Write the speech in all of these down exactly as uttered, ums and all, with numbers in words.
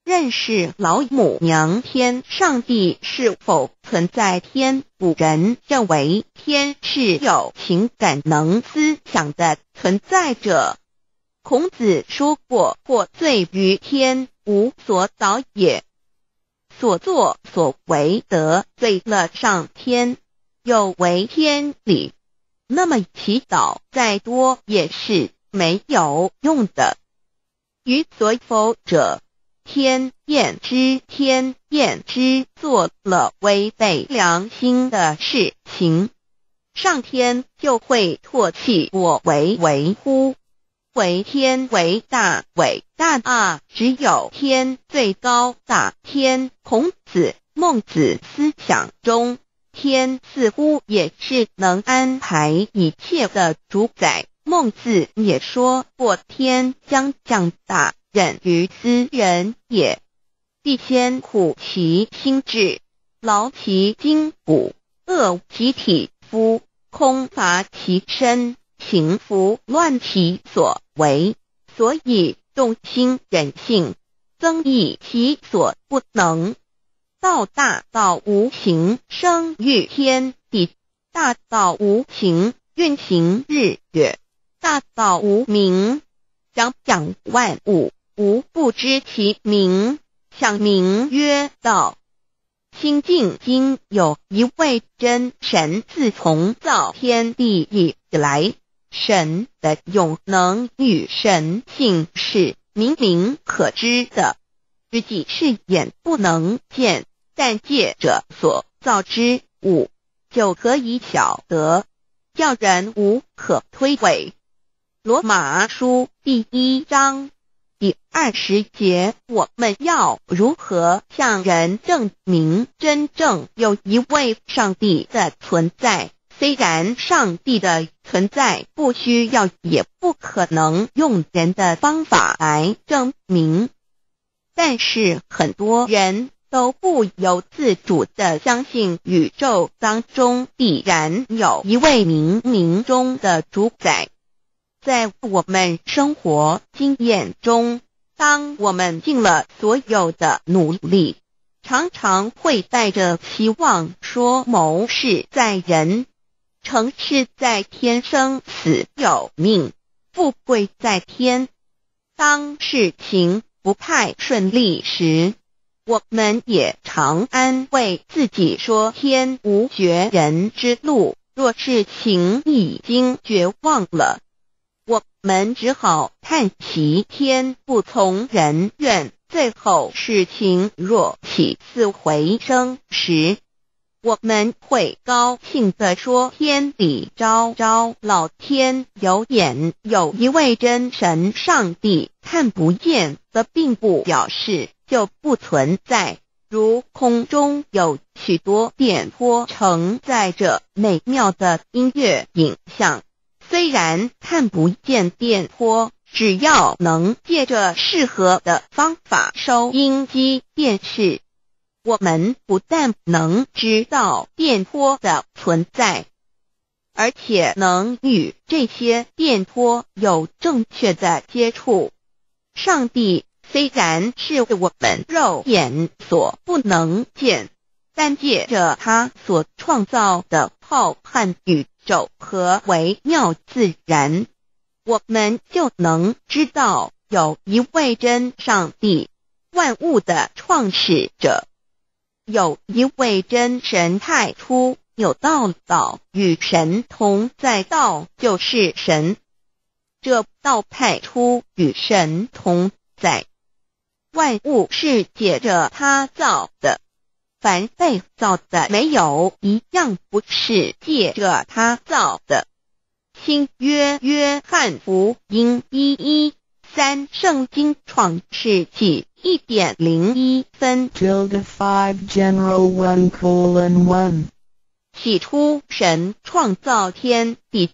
认识老母娘天上帝是否存在天，古人认为天是有情感能思想的存在者。孔子说过，或罪于天，无所导也。所作所为得罪了上天，有违天理，那么祈祷再多也是没有用的。予所否者，天厌之，天厌之，做了违背良心的事情，上天就会唾弃我为为乎？为天为大，伟大啊！只有天最高大天。孔子、孟子思想中，天似乎也是能安排一切的主宰。孟子也说过，天将降大任于斯人也，必先苦其心志，劳其筋骨，饿其体肤，空乏其身，情服乱其所为，所以动心忍性，增益其所不能。道大道无形，生育天地；大道无情，运行日月；大道无名，讲讲万物，无不知其名，想名曰道。心经经有一位真神，自从造天地以来，神的永能与神性是明明可知的，自己是眼不能见，但借着所造之物就可以晓得，叫人无可推诿。罗马书第一章第二十节，我们要如何向人证明真正有一位上帝的存在？虽然上帝的存在不需要也不可能用人的方法来证明，但是很多人都不由自主地相信宇宙当中必然有一位冥冥中的主宰。在我们生活经验中，当我们尽了所有的努力，常常会带着希望说谋事在人，成事在天，生死有命，富贵在天。当事情不太顺利时，我们也常安慰自己说天无绝人之路，若事情已经绝望了，我们只好叹息天不从人愿。最后事情若起死回生时，我们会高兴地说天理昭昭，老天有眼，有一位真神上帝，看不见的并不表示就不存在。如空中有许多电波承载着美妙的音乐影像，虽然看不见电波，只要能借着适合的方法收音机电视，我们不但能知道电波的存在，而且能与这些电波有正确的接触。上帝虽然是我们肉眼所不能见，但借着他所创造的浩瀚宇宙和微妙自然，我们就能知道有一位真上帝，万物的创始者。有一位真神太初有道，道与神同在，道就是神。这道太初与神同在，万物是借着他造的，凡被造的没有一样不是借着他造的。新约约翰福音一一三，圣经创世纪一点零一分 tilde five general one colon one 起初神创造天地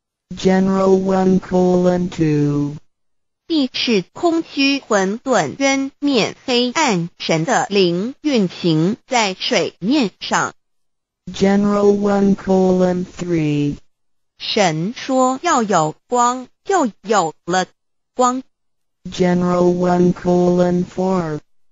general one colon two 地是空虚混沌渊面黑暗，神的灵运行在水面上 general one colon three 神说要有光，就有了光 general one colon four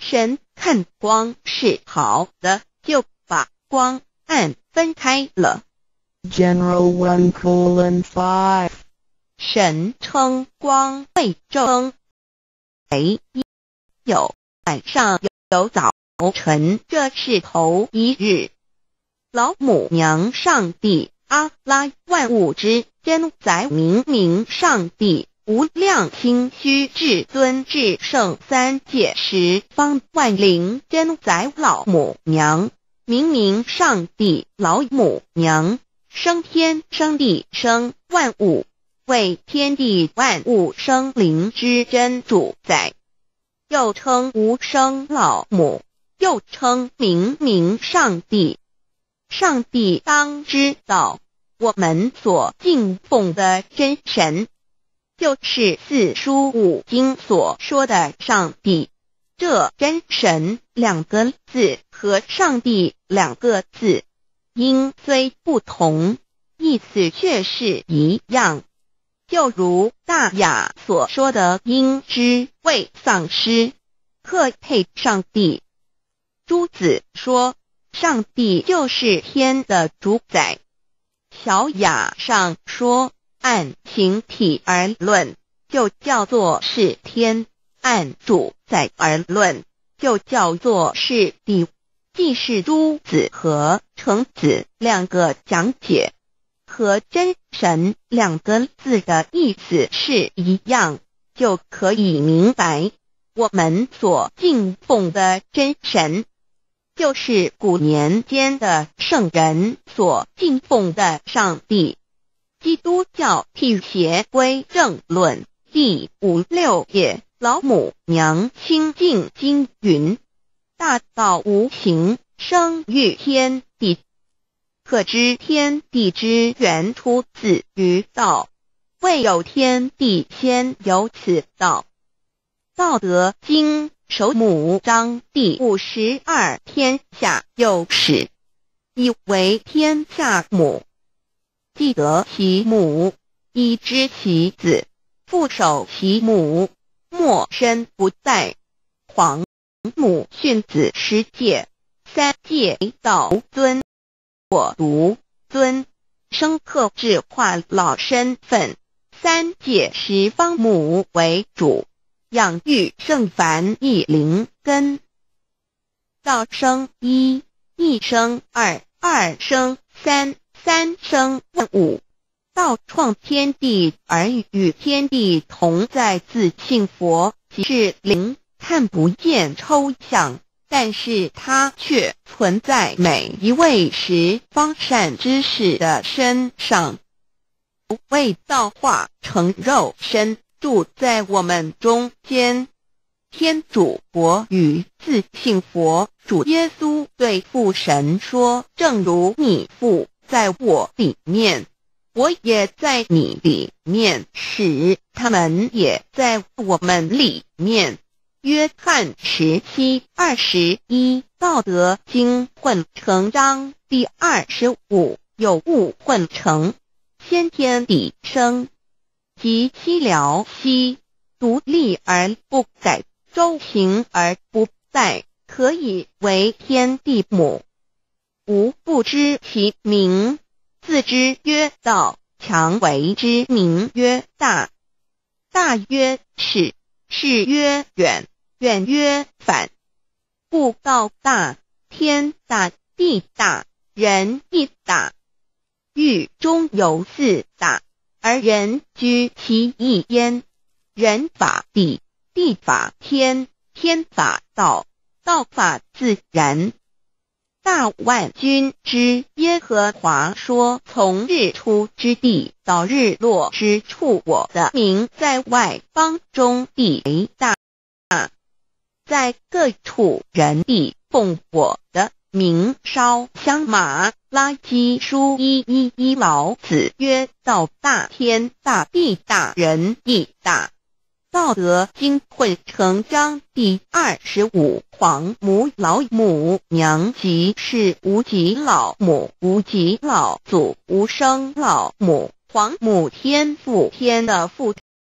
神看光是好的，就把光暗分开了。 General one colon five. 神称光为正，为有晚上有早晨，这是头一日。老母娘上帝阿拉万物之真宰明明上帝无量清虚至尊至圣三界十方万灵真宰老母娘明明上帝老母娘生天生地生万物，为天地万物生灵之真主宰，又称无生老母，又称明明上帝。上帝当知道，我们所敬奉的真神，就是四书五经所说的上帝。这真神两个字和上帝两个字，音虽不同，意思却是一样。就如大雅所说的因之谓丧失，特配上帝。朱子说上帝就是天的主宰。小雅上说按形体而论，就叫做是天；按主宰而论，就叫做是地。既是朱子和程子两个讲解，和真神两个字的意思是一样，就可以明白，我们所敬奉的真神，就是古年间的圣人所敬奉的上帝。基督教辟邪归正论第五六页，老母娘清净经云：大道无形，生育天地，可知天地之源出自于道，未有天地先有此道。道德经首母章第五十二，天下有始，以为天下母。既得其母，以知其子，父守其母，莫身不在。黄母训子十戒，三戒道尊，我独尊，生克制化老身份。三戒十方母为主，养育圣凡一灵根。道生一，一生二，二生三，三生万物。道创天地而与天地同在，自信佛，即是灵，看不见抽象，但是它却存在每一位十方善知识的身上。为道化成肉身，住在我们中间。天主佛与自信佛主耶稣对父神说，正如你父在我里面，我也在你里面，使他们也在我们里面。约翰十七二十一，道德经混成章第二十五，有物混成，先天地生，即七辽息，独立而不改，周行而不殆，可以为天地母。吾不知其名，自之曰道，强为之名曰大。大曰始，始曰远，远曰反。故道大，天大，地大，人亦大。欲中有四大，而人居其一焉。人法地，地法天，天法道，道法自然。大万军之耶和华说，从日出之地到日落之处，我的名在外邦中必为大。在各处人地奉我的名烧香马拉基书一一一，老子曰：道大，天大，地大，人亦大。道德经混成章第二十五，黄母老母娘即是无极老母，无极老祖，无生老母。黄母天父，天的父，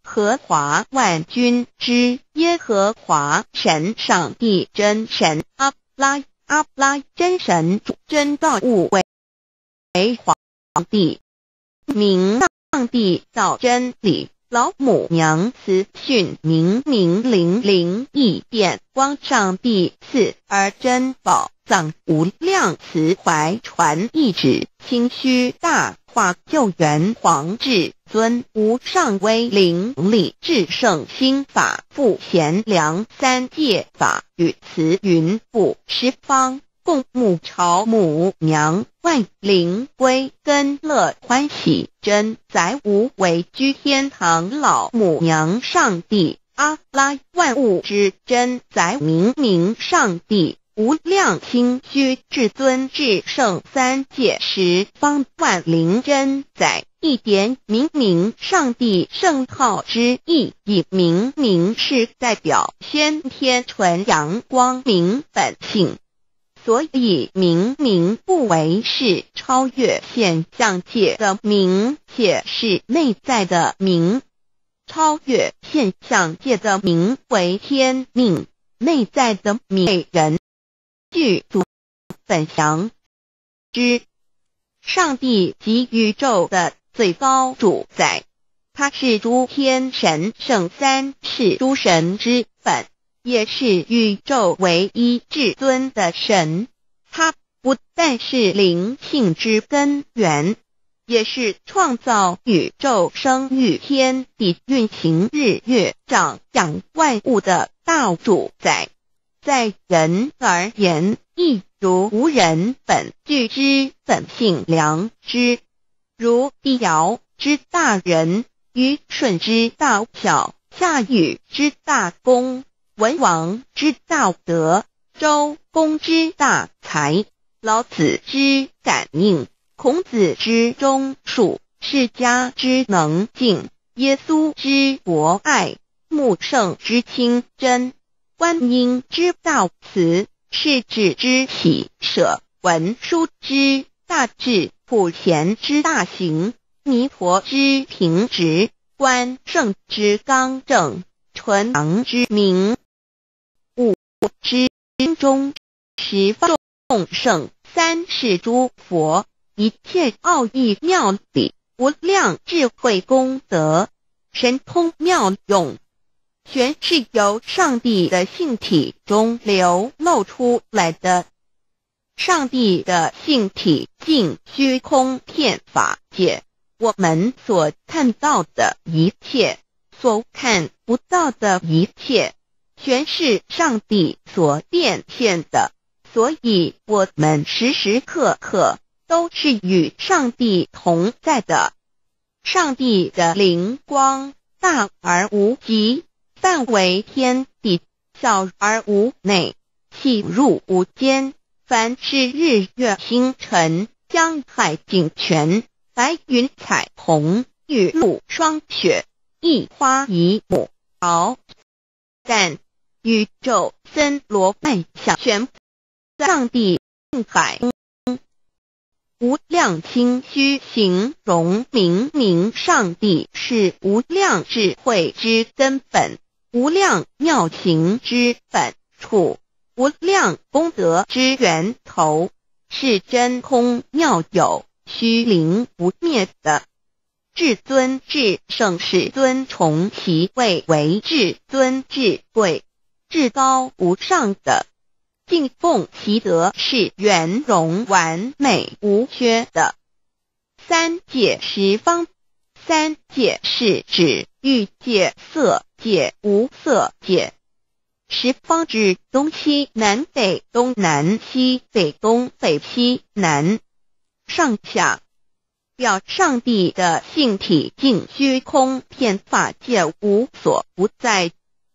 和华万军之耶和华神上帝真神阿拉阿拉真神真造物为为皇帝，明上帝造真理，老母娘慈训明明灵灵异变光上帝赐而真宝藏无量慈怀传一旨清虚大化救援皇至尊无上威灵力至圣心法复贤良三界法与慈云布十方共母朝母娘万灵归根乐欢喜真载无为居天堂老母娘上帝阿拉万物之真载明明上帝无量清虚至尊至圣三界十方万灵真载一点明明上帝圣号之意，以明明是代表先天纯阳光明本性，所以明明不为是超越现象界的明，且是内在的明。超越现象界的明为天命，内在的明人具足本详之。上帝及宇宙的最高主宰，他是诸天神圣三世诸神之本，也是宇宙唯一至尊的神。他不但是灵性之根源，也是创造宇宙生育天地运行日月长养万物的大主宰。在人而言，亦如无人本具之本性良知，如帝尧之大仁，虞舜之大巧，夏禹之大功，文王之大德，周公之大才，老子之感应，孔子之忠恕，释迦之能静，耶稣之博爱，穆圣之清真，观音之大慈，世子之喜舍，文殊之大智，普贤之大行，弥陀之平直，观圣之刚正，纯阳之明，悟之中，十方众圣三世诸佛，一切奥义妙理，无量智慧功德，神通妙用，全是由上帝的性体中流露出来的。上帝的性体尽虚空遍法界，我们所看到的一切，所看不到的一切，全是上帝所变现的，所以我们时时刻刻都是与上帝同在的。上帝的灵光大而无极，范围天地，小而无内，细入无间。凡是日月星辰，江海景泉，白云彩虹，雨露霜雪，一花一木毫但宇宙森罗万象，全上帝海无量清虚，形容明明上帝是无量智慧之根本，无量妙行之本处，无量功德之源头，是真空妙有，虚灵不灭的至尊至圣，世尊崇其位为至尊至贵，至高无上的，敬奉其德是圆融完美无缺的。三界十方，三界是指欲界、色界、无色界。十方指东西南北东南西北东北西南上下，表上帝的性体尽虚空遍法界无所不在。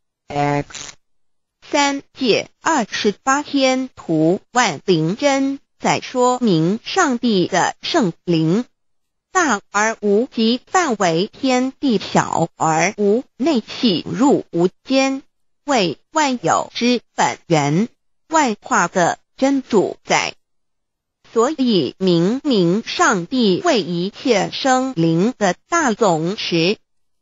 X 三界二十八天图万灵真在说明上帝的圣灵大而无极，范围天地，小而无内，细入无间，为万有之本源，万化的真主宰。所以明明上帝为一切生灵的大总持，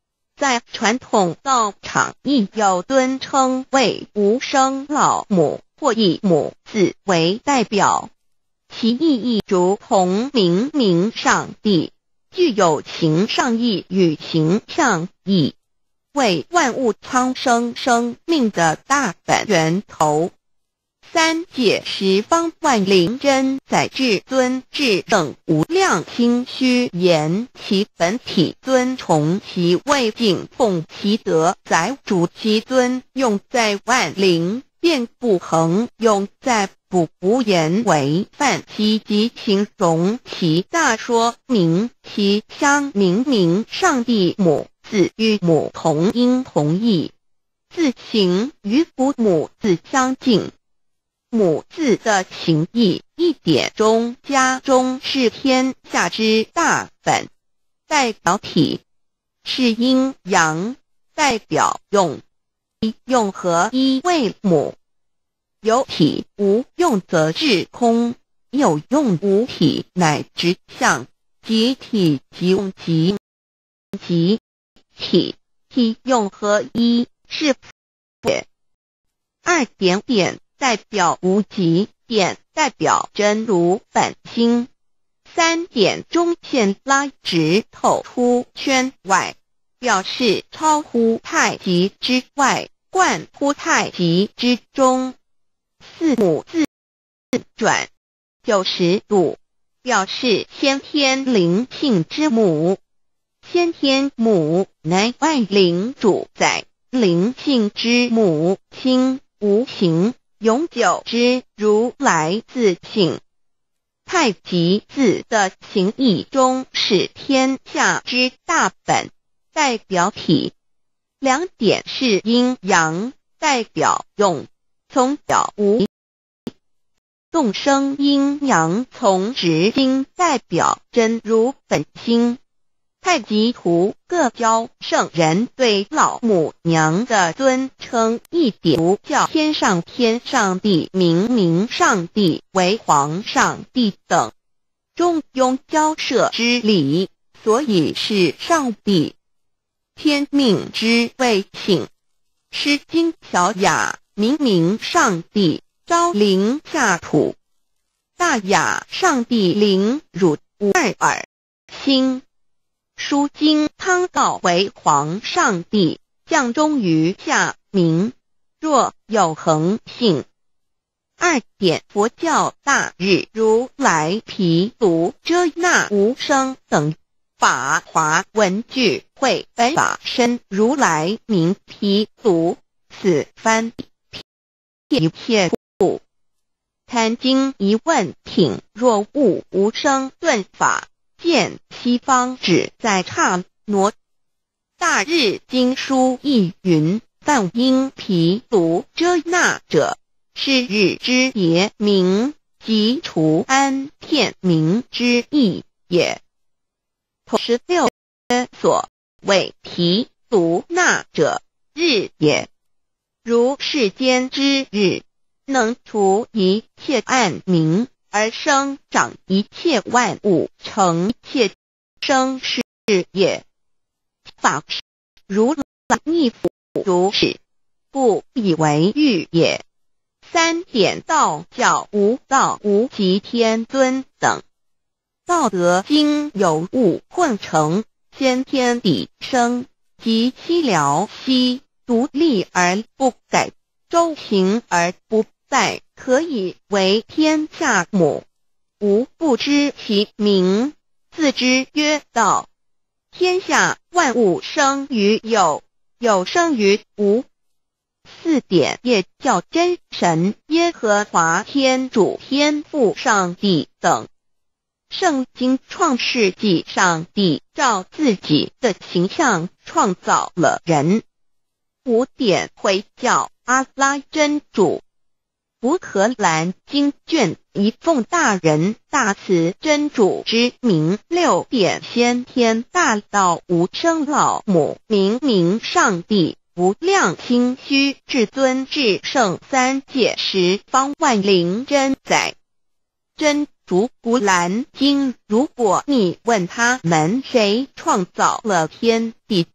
在传统道场亦有尊称为无生老母或以母字为代表，其意义如同明明上帝，具有形上义与形象义，为万物苍生生命的大本源头。三界十方万灵真载至尊至圣无量心虚言其本体尊崇其位敬奉其德载主其尊，用在万灵便不恒，用在不无言为范其及形容其大说明其相明明上帝母字与母同音同义，字形与父母字相近。母字的情义一点中加中是天下之大本，代表体是阴阳，代表用，用合一为母。有体无用则是空，有用无体乃直相，即体即用即即体，体用合一是也。二点点代表无极，点代表真如本心。三点中线拉直透出圈外，表示超乎太极之外，贯乎太极之中。四母字转九十度，表示先天灵性之母。先天母乃万灵主宰，灵性之母心无形，永久之如来自性。太极字的形义中是天下之大本，代表体。两点是阴阳，代表用。从表无动生阴阳，从直心代表真如本心。太极图各教圣人对老母娘的尊称一点不叫天上天上帝、明明上帝为皇上帝等，中庸交涉之理，所以是上帝。天命之谓性，诗经小雅明明上帝昭灵下土，大雅上帝灵汝无二耳心。书经汤道为皇上帝，降中于下民，若有恒性。二点佛教大日如来毗卢遮那无生等法华文具会本法身如来名毗卢，此翻一切故。贪经一问品，若悟无生顿法，见西方只在刹那。大日经书亦云，但因毗卢遮那者，是日之别名，即除安片名之意也。十六所谓毗卢那者，日也。如世间之日，能除一切暗明，而生长一切万物，成一切生事也。法如来逆辅如是，不以为喻也。三点道教无道无极天尊等。道德经有物混成，先天地生，即西辽西，独立而不改，周行而不殆，可以为天下母。吾不知其名，自之曰道。天下万物生于有，有生于无。四点也叫真神、耶和华天主、天父上帝等。圣经创世纪，上帝照自己的形象创造了人。五点回教阿拉真主。乌克兰经卷一奉大人大慈真主之名。六点先天大道无生老母明明上帝无量心虚至尊至圣三界十方万灵真载真主古兰经，如果你问他们谁创造了天地，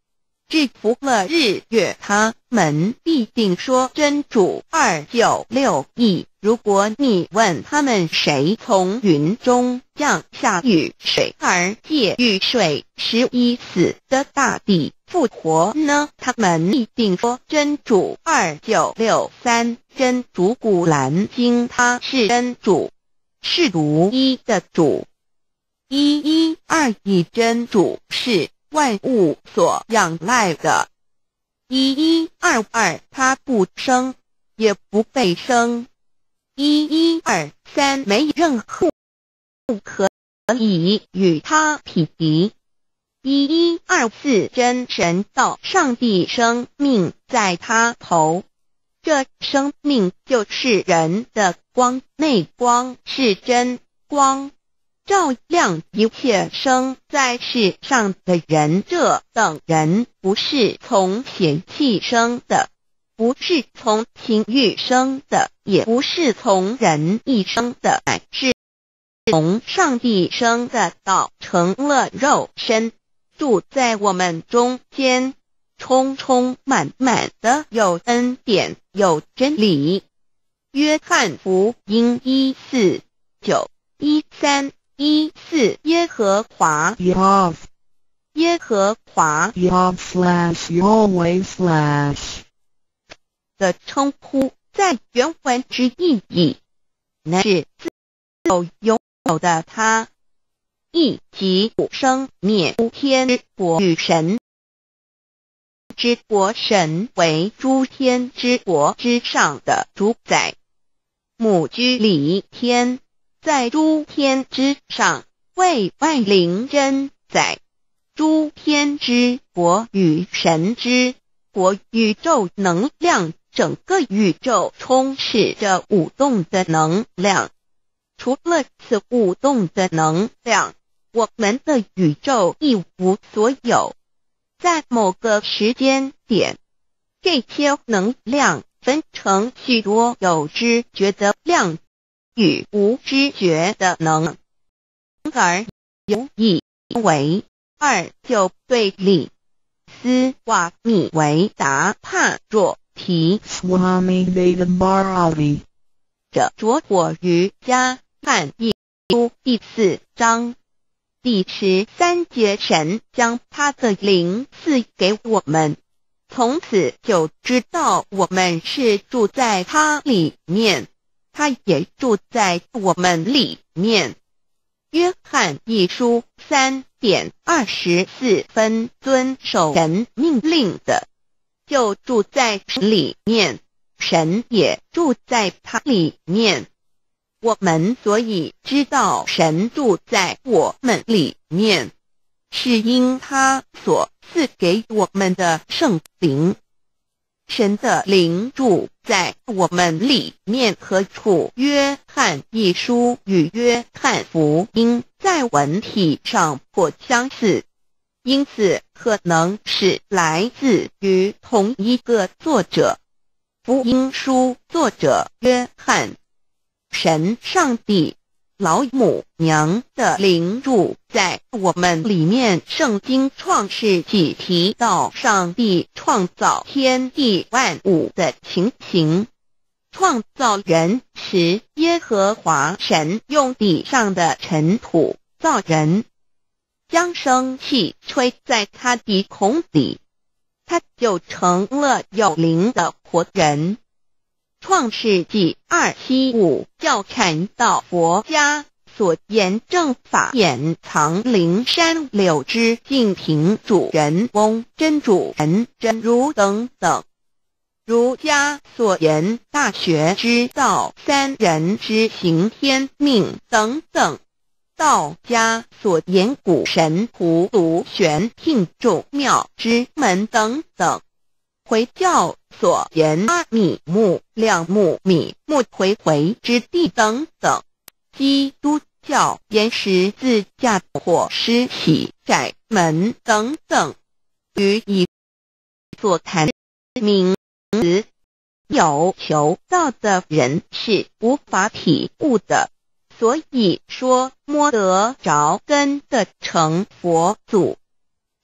制服了日月，他们必定说真主二九六亿。如果你问他们谁从云中降下雨水而借雨水使已死的大地复活呢？他们必定说真主二九六三。真主古兰经，他是真主，是独一的主。一一二一真主是万物所仰赖的。一一二二他不生也不被生。一一二三没任何可以与他匹敌。一一二四真神道，上帝生命在他头，这生命就是人的光，内光是真光，照亮一切生在世上的人。这等人不是从血气生的，不是从情欲生的，也不是从人意生的，乃是从上帝生的道，成了肉身，住在我们中间，充充满满的有恩典，有真理。约翰福音一四九一三一四，耶和华 Yav 耶和华 Yav slash Yahweh slash 的称呼，在原文之意义，乃是自有拥有的他，亦即不生灭诸天之国与神之国，神为诸天之国之上的主宰，母居里天，在诸天之上，为万灵真宰。诸天之国与神之国，宇宙能量，整个宇宙充斥着舞动的能量。除了此舞动的能量，我们的宇宙一无所有。在某个时间点，这些能量分成许多有知觉的量与无知觉的能，而有以为二就对立。斯瓦米维达帕若提 Swami Vedabharavi 者着火瑜伽汉译书第四章第十三节，神将他的灵赐给我们，从此就知道我们是住在他里面，他也住在我们里面。约翰一书三点二十四分，遵守神命令的，就住在神里面，神也住在他里面。我们所以知道神住在我们里面，是因他所赐给我们的圣灵。神的灵住在我们里面，何处？约翰一书与约翰福音在文体上颇相似，因此可能是来自于同一个作者。福音书作者约翰，神上帝老母娘的灵住在我们里面。圣经创世纪提到上帝创造天地万物的情形，创造人时，耶和华神用地上的尘土造人，将生气吹在他鼻孔里，他就成了有灵的活人。创世纪二七五，教禅道佛家所言正法掩藏灵山柳之净瓶主人翁真主人真如等等。儒家所言大学之道三人之行天命等等。道家所言古神荼毒玄牝众妙之门等等。回教所言阿米木、亮木、米木回回之地等等。基督教言十字架或施洗窄门等等。与以所谈名词有求道的人是无法体悟的，所以说摸得着根的成佛祖，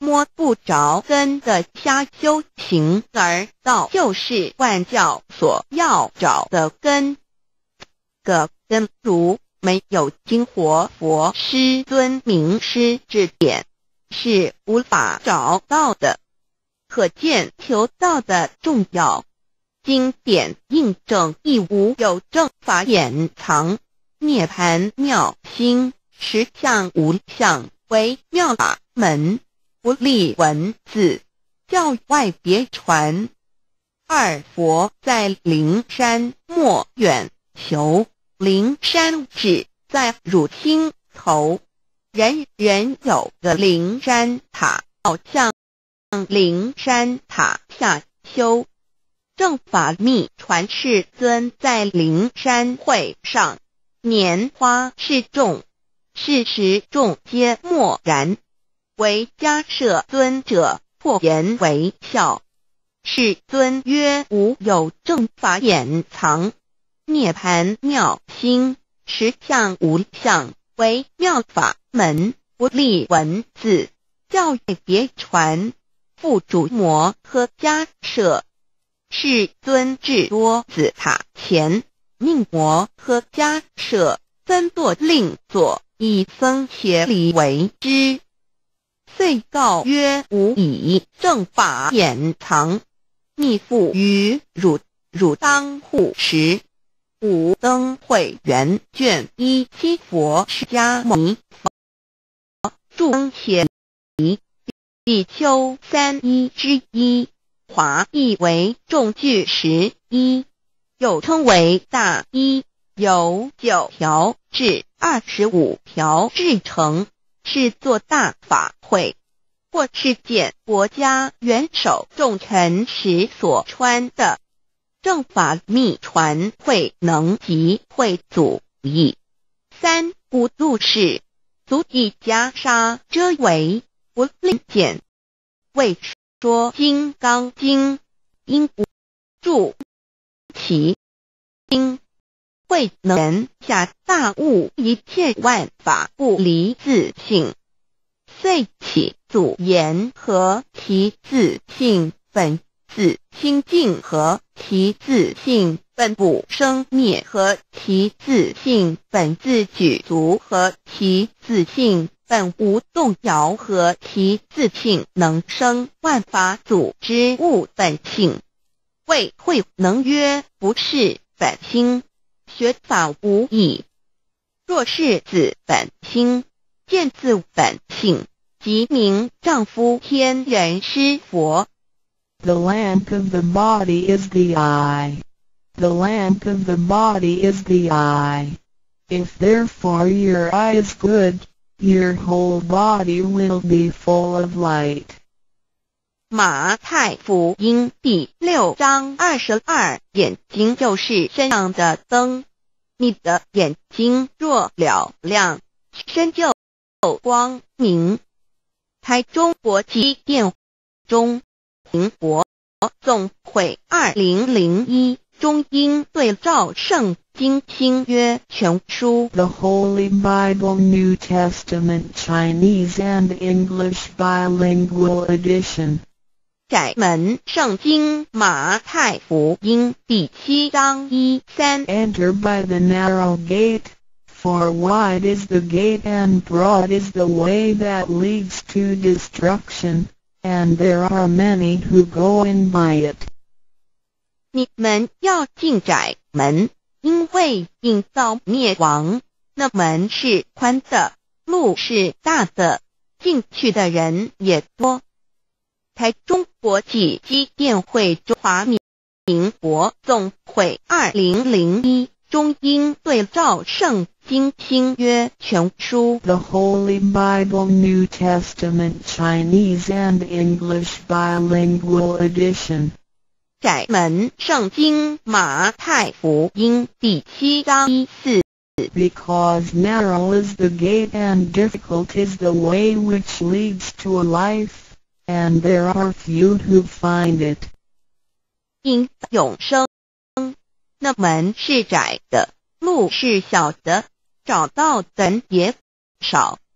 摸不着根的瞎修行，而道就是万教所要找的根。个根如没有经活佛师尊名师指点，是无法找到的。可见求道的重要。经典印证亦无有正法掩藏，涅盘妙心，实相无相，为妙法门，不立文字，教外别传。二佛在灵山莫远求，灵山只在汝心头，人人有个灵山塔，好像灵山塔下修。正法密传世尊在灵山会上，拈花示众，是时众皆默然，唯迦摄尊者破颜为笑。世尊曰：无有正法掩藏，涅盘妙心，实相无相，为妙法门，不立文字，教外别传。复主摩诃迦摄。世尊至多子塔前，命摩诃迦摄分作令座，以僧伽梨为之。遂告曰：吾以正法掩藏，密付于汝，汝当护持。五灯会元卷一七佛释迦牟尼佛著僧伽梨比丘三一之一。华译为众具十一，又称为大一，由九条至二十五条制成，是作大法会，或是见国家元首重臣时所穿的。正法密传会能及会祖义。三五度世，足以袈裟遮为，不令见。为说金刚经，因无著其经，慧能言下大悟，一切万法不离自性。遂起祖言和其自性本自清净，和其自性本不生灭，和其自性本自具足，和其自性本无动摇，和其自性能生万法组之物本性。谓慧能曰：不是本心，学法无益。若是自本心，见自本性，即名丈夫天人师佛。 The lamp of the body is the eye. The lamp of the body is the eye. If therefore your eye is good, your whole body will be full of light. 马太福音第六章二十二，眼睛就是身上的灯。你的眼睛若了亮，身就光明。台中国际电中苹果总会二零零一中英对照圣经新约全书 The Holy Bible New Testament Chinese and English Bilingual Edition. 窄门圣经马太福音第七章一三 Enter by the narrow gate, for wide is the gate and broad is the way that leads to destruction, and there are many who go in by it. 你们要进窄门，因为引到灭亡，那门是宽的，路是大的，进去的人也多。台中国际机电会中华民国总会二零零一中英对照圣经新约全书 The Holy Bible New Testament Chinese and English Bilingual Edition. 窄门圣经马太福音第七章一四 Because narrow is the gate and difficult is the way which leads to life, and there are few who find it. 因永生，那门是窄的，路是小的，找到的人也少。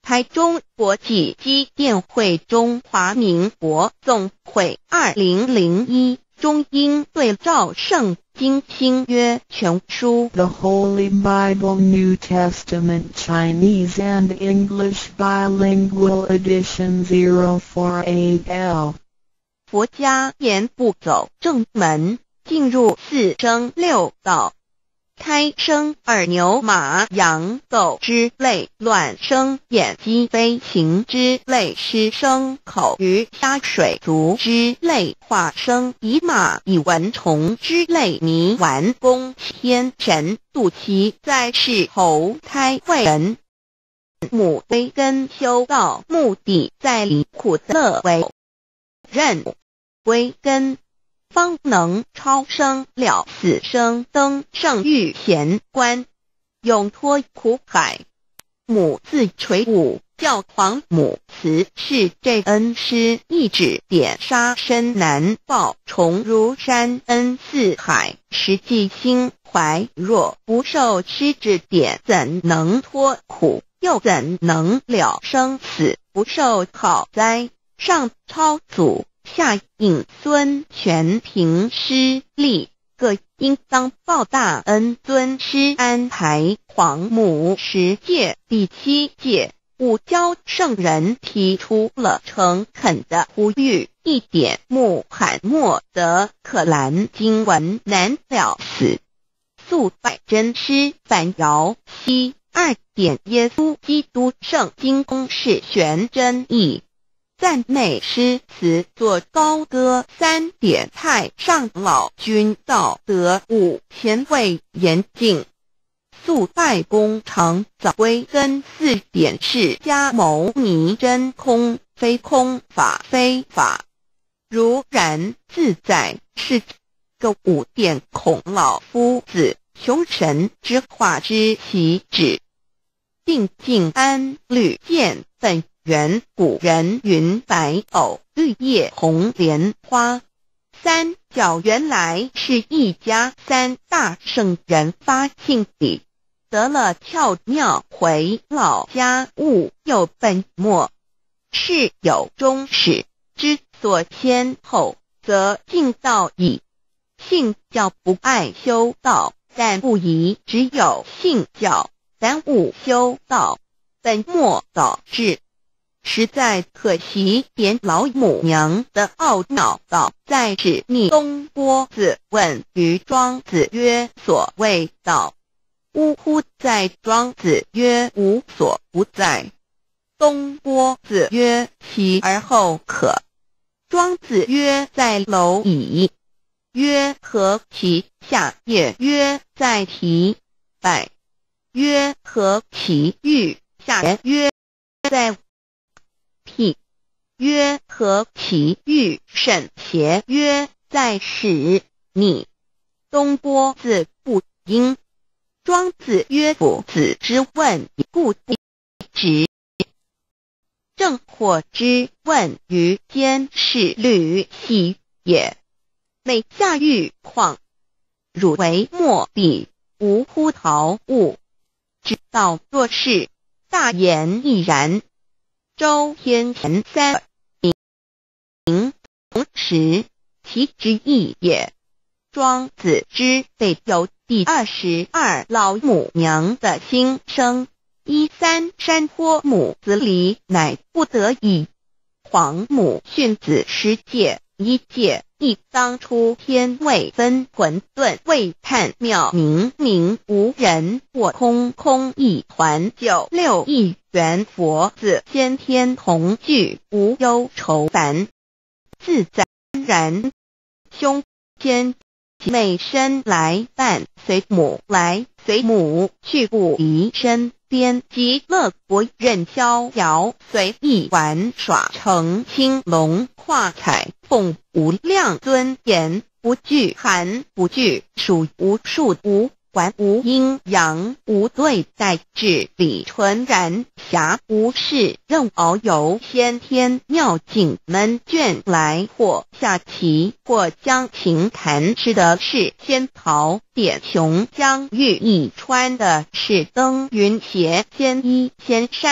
台中国际机电会中华民国总会二零零一中英对照圣经新约全书 The Holy Bible New Testament Chinese and English Bilingual Edition zero four eight L 佛家言步走正门，进入四生六道。胎生耳牛马羊狗之类，卵生眼鸡飞禽之类，湿生口鱼虾水族之类，化生以马以蚊虫之类，迷顽宫天神度其在世投胎为人。母归根修道，目的在离苦乐为任归根，方能超生了死生，登圣域贤官，永脱苦海。母自垂武，教皇母慈是这恩师，一指点杀身难报，重如山恩似海，实际心怀若不受师指点，怎能脱苦，又怎能了生死？不受好灾，上超祖下引孙全凭师力，各应当报大恩。尊师安排皇母十诫，第七诫五教圣人提出了诚恳的呼吁，一点穆罕默德可兰经文难了死，素拜真师反摇西。二点耶稣基督圣经公式玄真义，赞美诗词作高歌。三点太上老君道德五前卫严谨，素拜公常早归根。四点释迦牟尼真空非空，法非法，如然自在是个。五点孔老夫子穷神之化之其旨，定静安律见本源。古人云白藕绿叶红莲花。三角原来是一家三大圣人发性底，得了窍妙，回老家务有本末，事有终始，之所先后，则敬道矣。信教不爱修道，但不宜只有信教，耽误修道，本末倒置，实在可惜。点老母娘的懊恼道，在指逆东郭子问于庄子曰：所谓道，呜呼！在庄子曰：无所不在。东郭子曰：其而后可。庄子曰：在蝼蚁。曰：何其下？也曰：在蹄。百。曰：何其欲？下也曰：在辟。曰：何其欲？甚邪？曰：在始。逆。东郭子不应。庄子曰：夫子之问，故不直。正火之问于监视律系也。每下狱况，汝为莫必，无乎陶物。知道若是，大言亦然。周天前三名同时，其之义也。庄子之备有第二十二老母娘的心声，一三山坡母子离，乃不得已。皇母训子十诫，一诫亦当初天未分，混沌未判，妙明明无人，我空空一团。九六一元佛子先天同具，无忧愁烦，自在然。胸间每身来伴，随母来随母去，不离身边。极乐国任逍遥，随意玩耍，成青龙跨彩凤，无量尊严，不惧寒不惧暑，无数无管无阴阳，无对待，至理纯然，暇无事任遨游。先天妙境门卷来，或下棋，或将琴弹，吃的是仙桃点琼，将玉一穿的是登云鞋，仙衣仙山，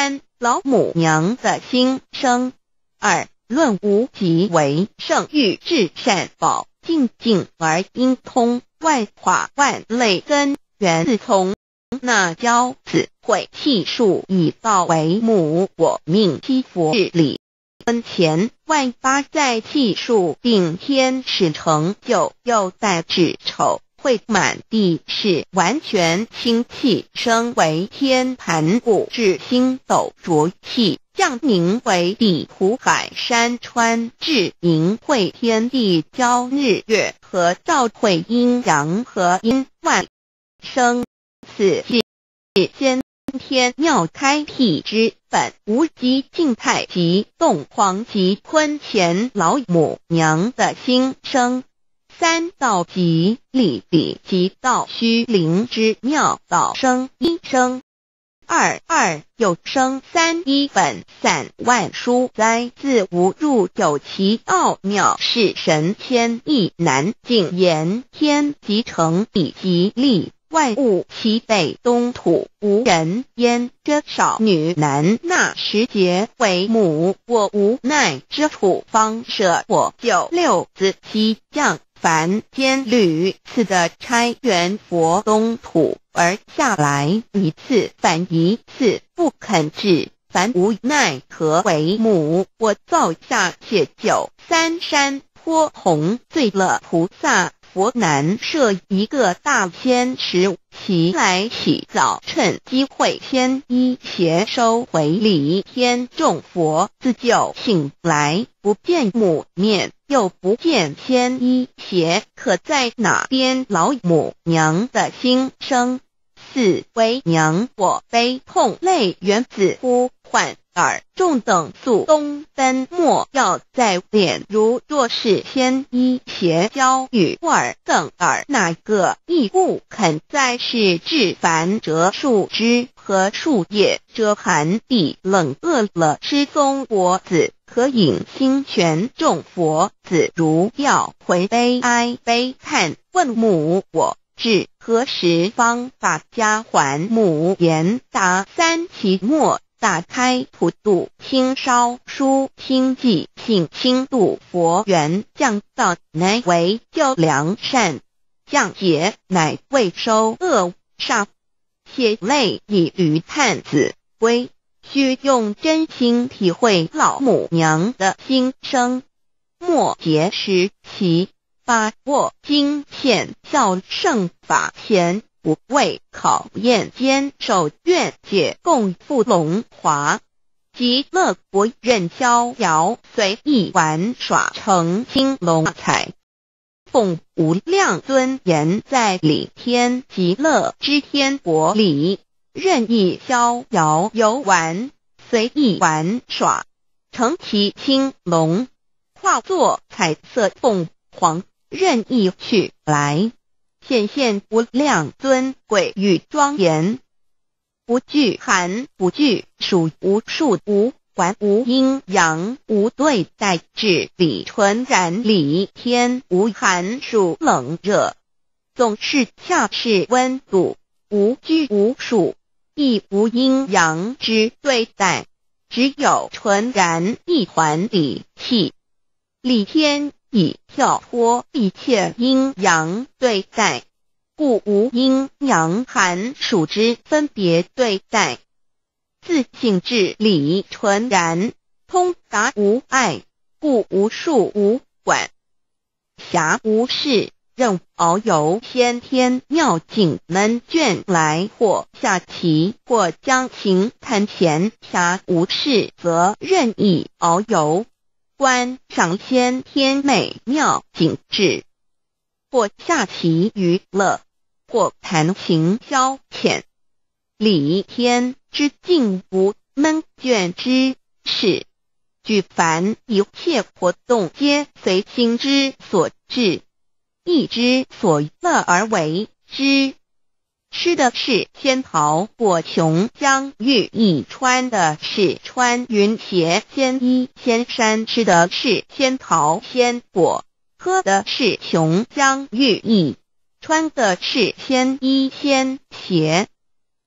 老母娘的心声。二论无极为圣欲至善宝，静静而应通，万化万类根源自从。那教子会气数以道为母，我命七佛日理分前万八载气数定天使成就，又待至丑会满地是完全清气，升为天盘古至星斗浊气，降凝为地土海山川，至凝会天地交日月和照会阴阳和阴万生。此即先天妙开辟之本，无极静态及动黄及坤乾老母娘的心声。三道即理理即道虚灵之妙道生一生。二二有生三一本散万殊哉，自无入有其奥妙，是神千亿难尽言，天即成以极力，万物其北东土，无人焉。这少女难纳时节为母，我无奈之处，方舍我九六子七将凡间屡次的差援佛东土而下来，一次反一次不肯至，凡无奈何为母，我造下且九三山颇红醉了菩萨佛，难设一个大仙时其来洗澡，趁机会先一邪收回礼，天众佛自救醒来，不见母面，又不见天一邪，可在哪边？老母娘的心声。四为娘我悲痛泪源自呼唤耳众等宿东登，莫要在脸，如若是天一邪教与尔等耳，哪个亦不肯在世至凡折树枝和树叶，遮寒地冷饿了吃松果子，可引心泉众佛子，如要回悲哀悲叹，问母我至何时方把家还？母言答三期末，打开普度清烧书清寂性清度佛缘，降道乃为救良善，降劫乃为收恶煞，血泪以余叹子归，须用真心体会老母娘的心声。末节时期，把握经现效圣法前，不畏考验，坚守愿解共赴龙华，极乐国任逍遥，随意玩耍成青龙彩，奉无量尊严，在理天极乐之天国里，任意逍遥游玩，随意玩耍成其青龙，化作彩色凤凰，任意去来，显现无量尊贵与庄严，不惧寒不惧暑，无数无环无阴阳，无对待治理，纯然理天，无寒暑冷热，总是恰是温度，无拘无束，亦无阴阳之对待，只有纯然一环理气。理天以跳脱一切阴阳对待，故无阴阳寒暑之分别对待，自性至理纯然，通达无碍，故无数无管，暇无事，任遨游先天妙境，能卷来或下棋，或将琴弹弦，暇无事则任意遨游，观赏先天美妙景致，或下棋娱乐，或弹琴消遣。理天之境无闷倦之事，举凡一切活动皆随心之所至，意之所乐而为之。吃的是仙桃果琼浆玉液，穿的是穿云鞋仙衣仙衫，吃的是仙桃仙果，喝的是琼浆玉液，穿的是仙衣仙鞋。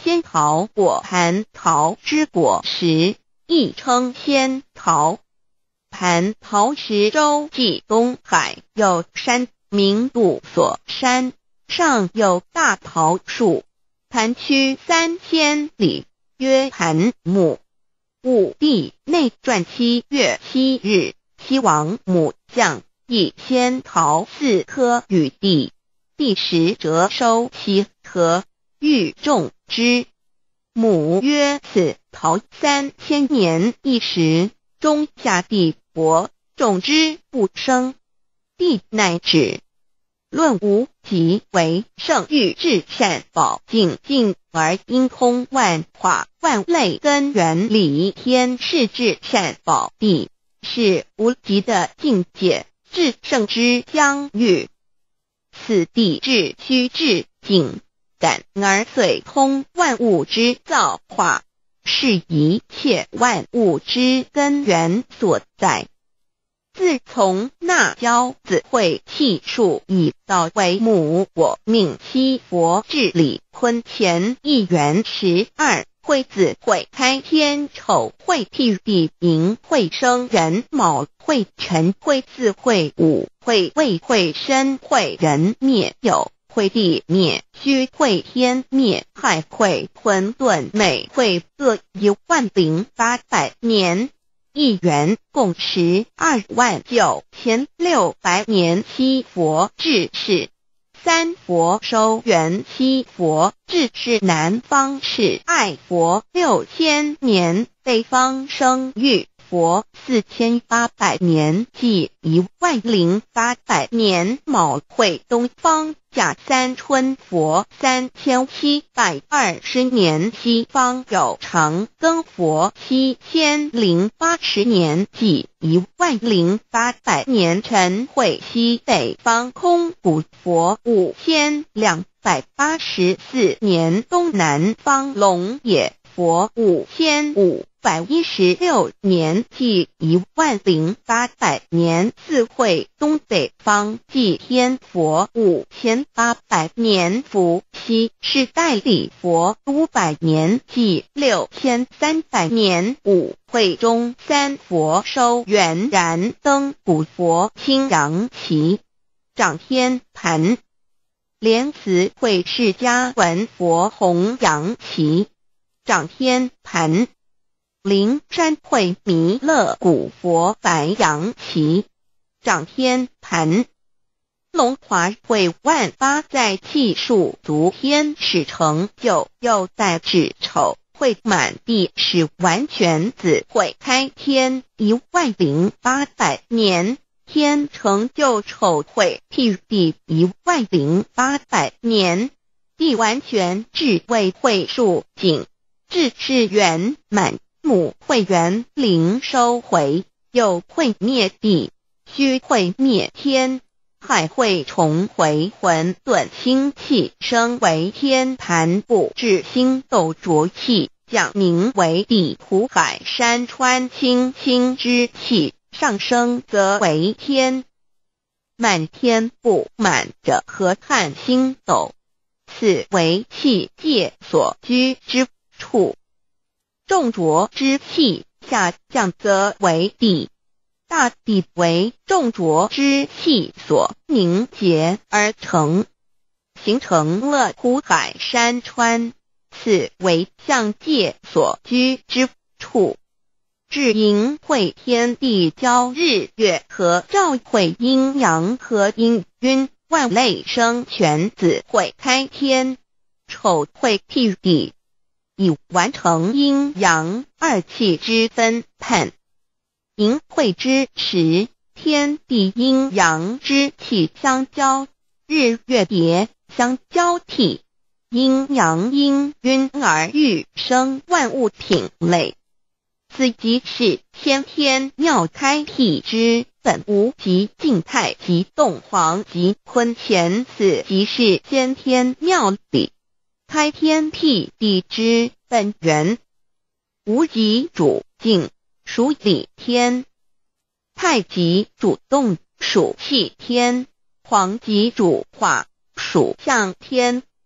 仙桃果蟠桃之果实，亦称仙桃。蟠桃实洲际东海有山，名杜所山，上有大桃树，盘曲三千里，曰盘木。武帝内传七月七日，西王母将以仙桃四颗与帝，帝时折收其核，欲种之。母曰：此桃三千年一时，终下地薄，种之不生。帝乃止。论无极为圣域至善宝净净而因空万化万类根源理天是至善宝地，是无极的境界，至圣之相遇。此地至虚至静，感而遂通万物之造化，是一切万物之根源所在。自从那骄子会气数以道为母，我命西佛治理坤乾一元十二，会子会开天丑会替地寅会生人卯会辰会巳会午会未会申会人灭酉会地灭戌会天灭亥会混沌每会各一万零八百年。一元共十二万九千六百年。西佛治世，三佛收元。西佛治世南方是爱佛六千年，北方生玉佛四千八百年，即一万零八百年。卯会东方甲三春佛三千七百二十年，西方有长庚佛七千零八十年，即一万零八百年。辰会西北方空谷佛五千两百八十四年，东南方龙野佛五千五百一十六年，即一万零八百年。四会东北方祭天佛五千八百年，伏羲是代理佛五百年，即六千三百年。五会中三佛收元。燃灯古佛清阳旗，掌天盘。莲慈会释迦文佛弘扬旗，掌天盘。灵山会弥勒古佛白羊旗，掌天盘。龙华会万八在气数足天使成就，又在指丑会满地是完全子会开天一万零八百年，天成就丑会替地一万零八百年，地完全至为会数景，至是圆满。母会元灵收回，又会灭地，虚会灭天，亥会重回混沌星气，生为天盘部，至星斗浊气，降名为地土海山川清清之气，上升则为天。满天布满着河汉星斗，此为气界所居之处。重浊之气下降则为地，大地为重浊之气所凝结而成，形成了土海山川，此为象界所居之处。至寅会天地交日月和照会阴阳和阴晕，万类生全子会开天，丑会替地，以完成阴阳二气之分判。寅会之时，天地阴阳之气相交，日月叠相交替，阴阳阴晕而欲生万物品类。此即是先天妙开辟之本无极静态及动黄及坤乾，此即是先天妙理开天辟地之本源。无极主静，属理天；太极主动，属气天；黄极主化，属象天。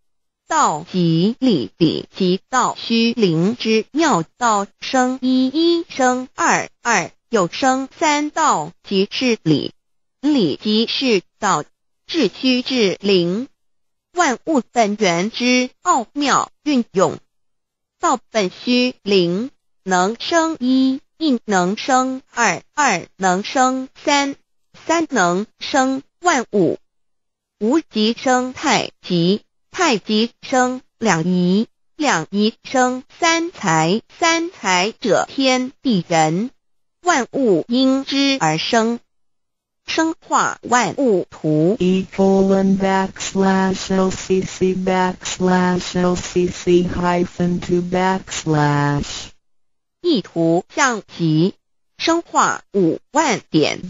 道即理理即道虚灵之妙道生一一生二二又生三道即是理，理即是道，至虚至灵，万物本源之奥妙运用。道本虚灵，能生一，一能生二，二能生三，三能生万物。无极生太极，太极生两仪，两仪生三才，三才者天地人，万物因之而生。生化万物图 E colon backslash lcc backslash lcc hyphen two backslash 意图象集，生化五万点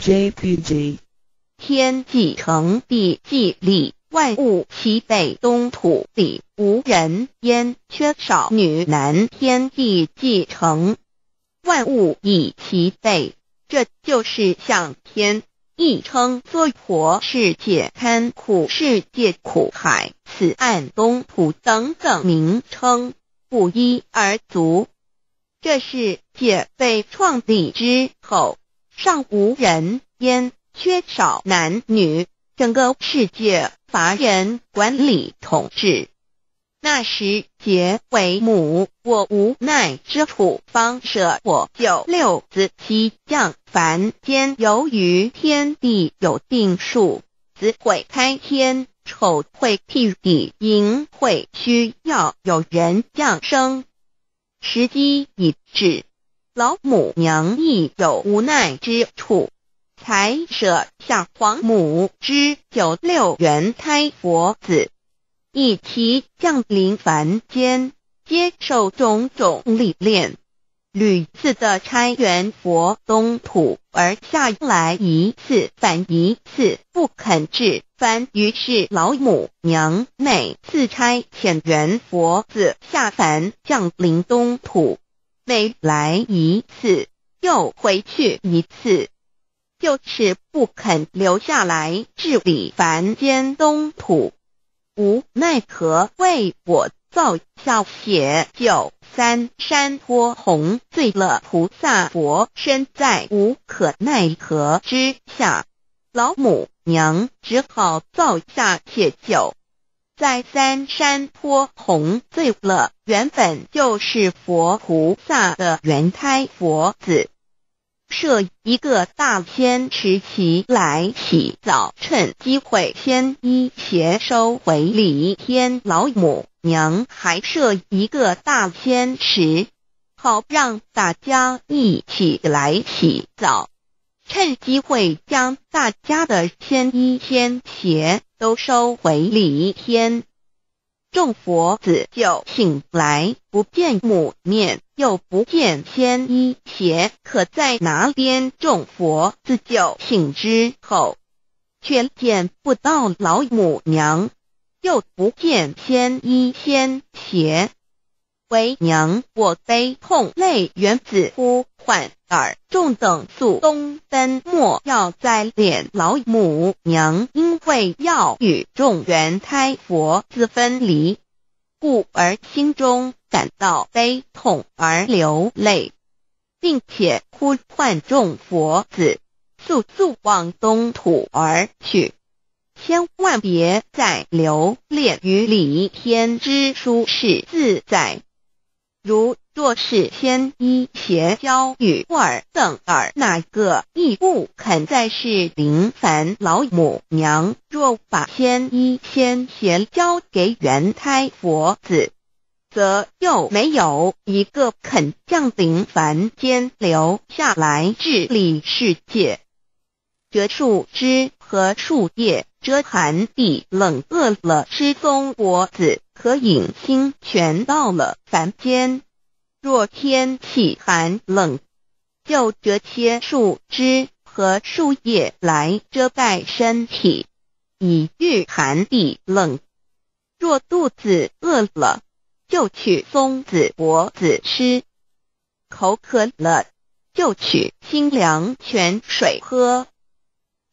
jpg 天既成地既立，万物其备东土里，无人焉，缺少女男，天地既成，万物以其备，这就是向天。亦称娑婆世界、堪苦世界、苦海、此岸、东土等等名称，不一而足。这世界被创立之后，尚无人焉，缺少男女，整个世界乏人管理统治。那时桀为母，我无奈之处，方舍我九六子七将凡间，由于天地有定数，子会开天，丑会辟地，寅会需要有人降生。时机已至，老母娘亦有无奈之处，才舍下皇母之九六元胎佛子，以其降临凡间，接受种种历练，屡次的差援佛东土，而下来一次反一次不肯至凡，于是老母娘每次差遣援佛子下凡降临东土，每来一次又回去一次，就是不肯留下来治理凡间东土。无奈何为我造下血九三山坡红罪了菩萨佛，身在无可奈何之下，老母娘只好造下血酒，在三山坡红罪了原本就是佛菩萨的原胎佛子，设一个大仙池其来洗澡，趁机会先衣邪收回礼天，老母娘还设一个大仙池，好让大家一起来洗澡，趁机会将大家的仙衣仙鞋都收回礼天。众佛子就醒来，不见母面，又不见仙衣鞋可在哪边，众佛子就醒之后，却见不到老母娘，又不见仙衣仙鞋，为娘我悲痛泪缘子呼唤耳众等速东奔，莫要再敛老母娘，因为要与众原胎佛子分离，故而心中感到悲痛而流泪，并且呼唤众佛子速速往东土而去，千万别再留恋于理天之舒适自在。如若是仙衣邪交与尔等尔哪个亦不肯再是临凡老母娘，若把仙衣仙邪交给原胎佛子，则又没有一个肯降临凡间留下来治理世界。折树枝和树叶遮寒地冷，饿了吃松果子，可饮清泉到了凡间。若天气寒冷，就折些树枝和树叶来遮盖身体，以御寒地冷。若肚子饿了，就取松子果子吃，口渴了，就取清凉泉水喝。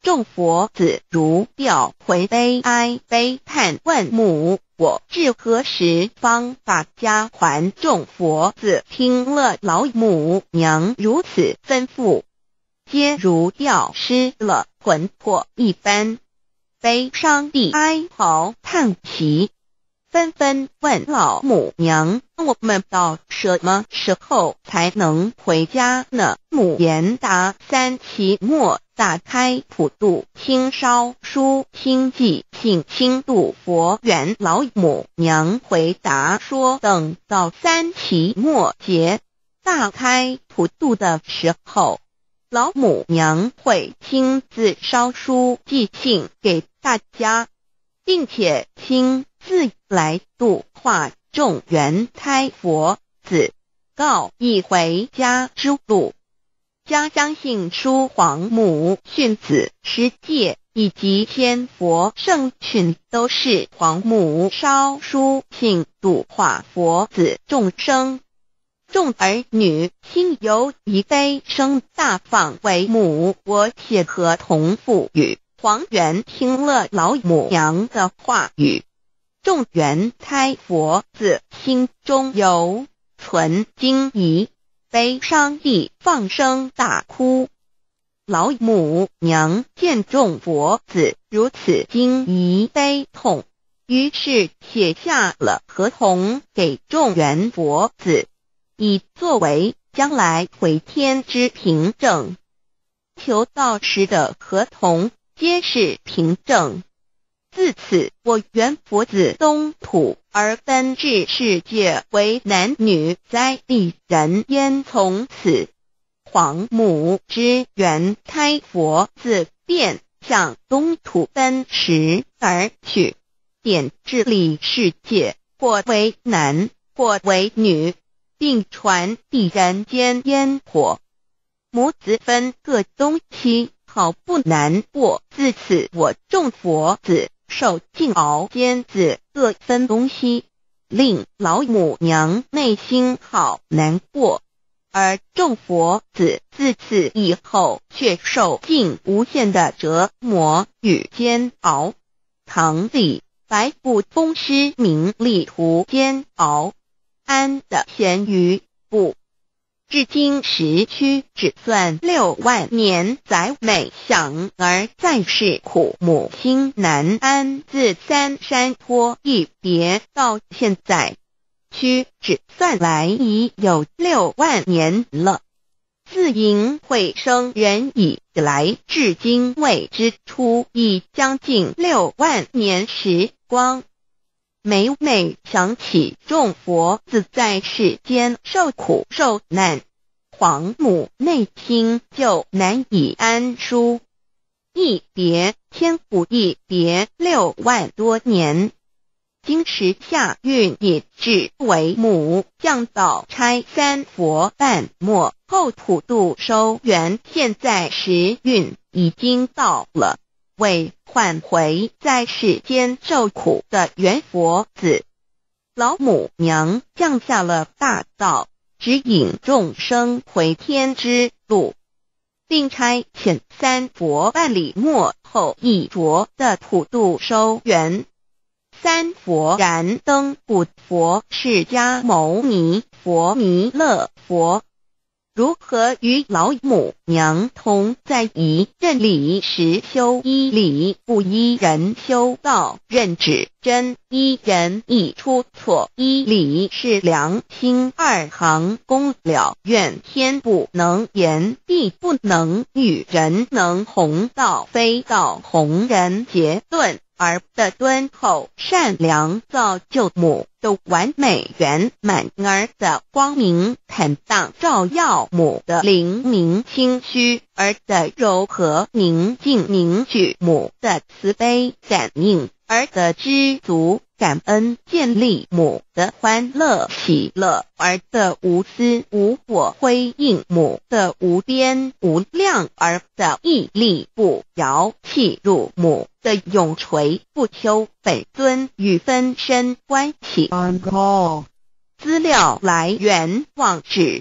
众佛子如调回悲哀悲叹问母，我至何时方把家还？众佛子听了老母娘如此吩咐，皆如吊失了魂魄一般，悲伤地哀嚎叹息，纷纷问老母娘：我们到什么时候才能回家呢？母言答：三期末打开普度清烧书清寂信清度佛缘。老母娘回答说：等到三期末节大开普度的时候，老母娘会亲自烧书寄信给大家，并且亲自来度化众缘胎佛子，告一回家之路。家相信书皇母训子师戒以及仙佛圣训都是皇母烧书信度化佛子众生。众儿女心有一悲生大放为母，我写合同赋予。皇元听了老母娘的话语，众缘胎佛子心中有存惊疑，悲伤地放声大哭。老母娘见众佛子如此惊疑悲痛，于是写下了合同给众缘佛子，以作为将来回天之凭证。求道时的合同皆是凭证。自此，我缘佛子东土而奔至世界为男女在地人焉。从此，皇母之缘胎佛子便向东土奔驰而去，点治理世界，或为男，或为女，并传递人间烟火。母子分各东西，好不难过。自此，我众佛子受尽熬煎子各分东西，令老母娘内心好难过。而众佛子自此以后却受尽无限的折磨与煎熬。唐李白不风师名利图煎熬，安的咸鱼不。至今时区只算六万年，载美享而在世苦，母心难安。自三山坡一别到现在，区只算来已有六万年了。自营会生人以来，至今未知出，已将近六万年时光。每每想起众佛子在世间受苦受难，皇母内心就难以安舒。一别千古，一别六万多年。今时夏运也至为母降道差三佛半末后普度收圆，现在时运已经到了，为唤回在世间受苦的缘佛子，老母娘降下了大道，指引众生回天之路，并差遣三佛办理末后一着的普度收圆。三佛燃灯古佛释迦牟尼佛弥勒佛如何与老母娘同在一任理时修一理，不依人修道，任指真一人一出错，一理是良心，二行公了愿，天不能言，地不能语，人能弘道，非道弘人。结论而的敦厚善良，造就母的完美圆满，儿的光明坦荡，照耀母的灵明清虚，儿的柔和宁静凝聚母的慈悲感应，儿的知足感恩建立母的欢乐喜乐，儿的无私无我辉映母的无边无量，儿的屹立不摇弃入母的永垂不朽。本尊与分身关系。 On call. 资料来源网址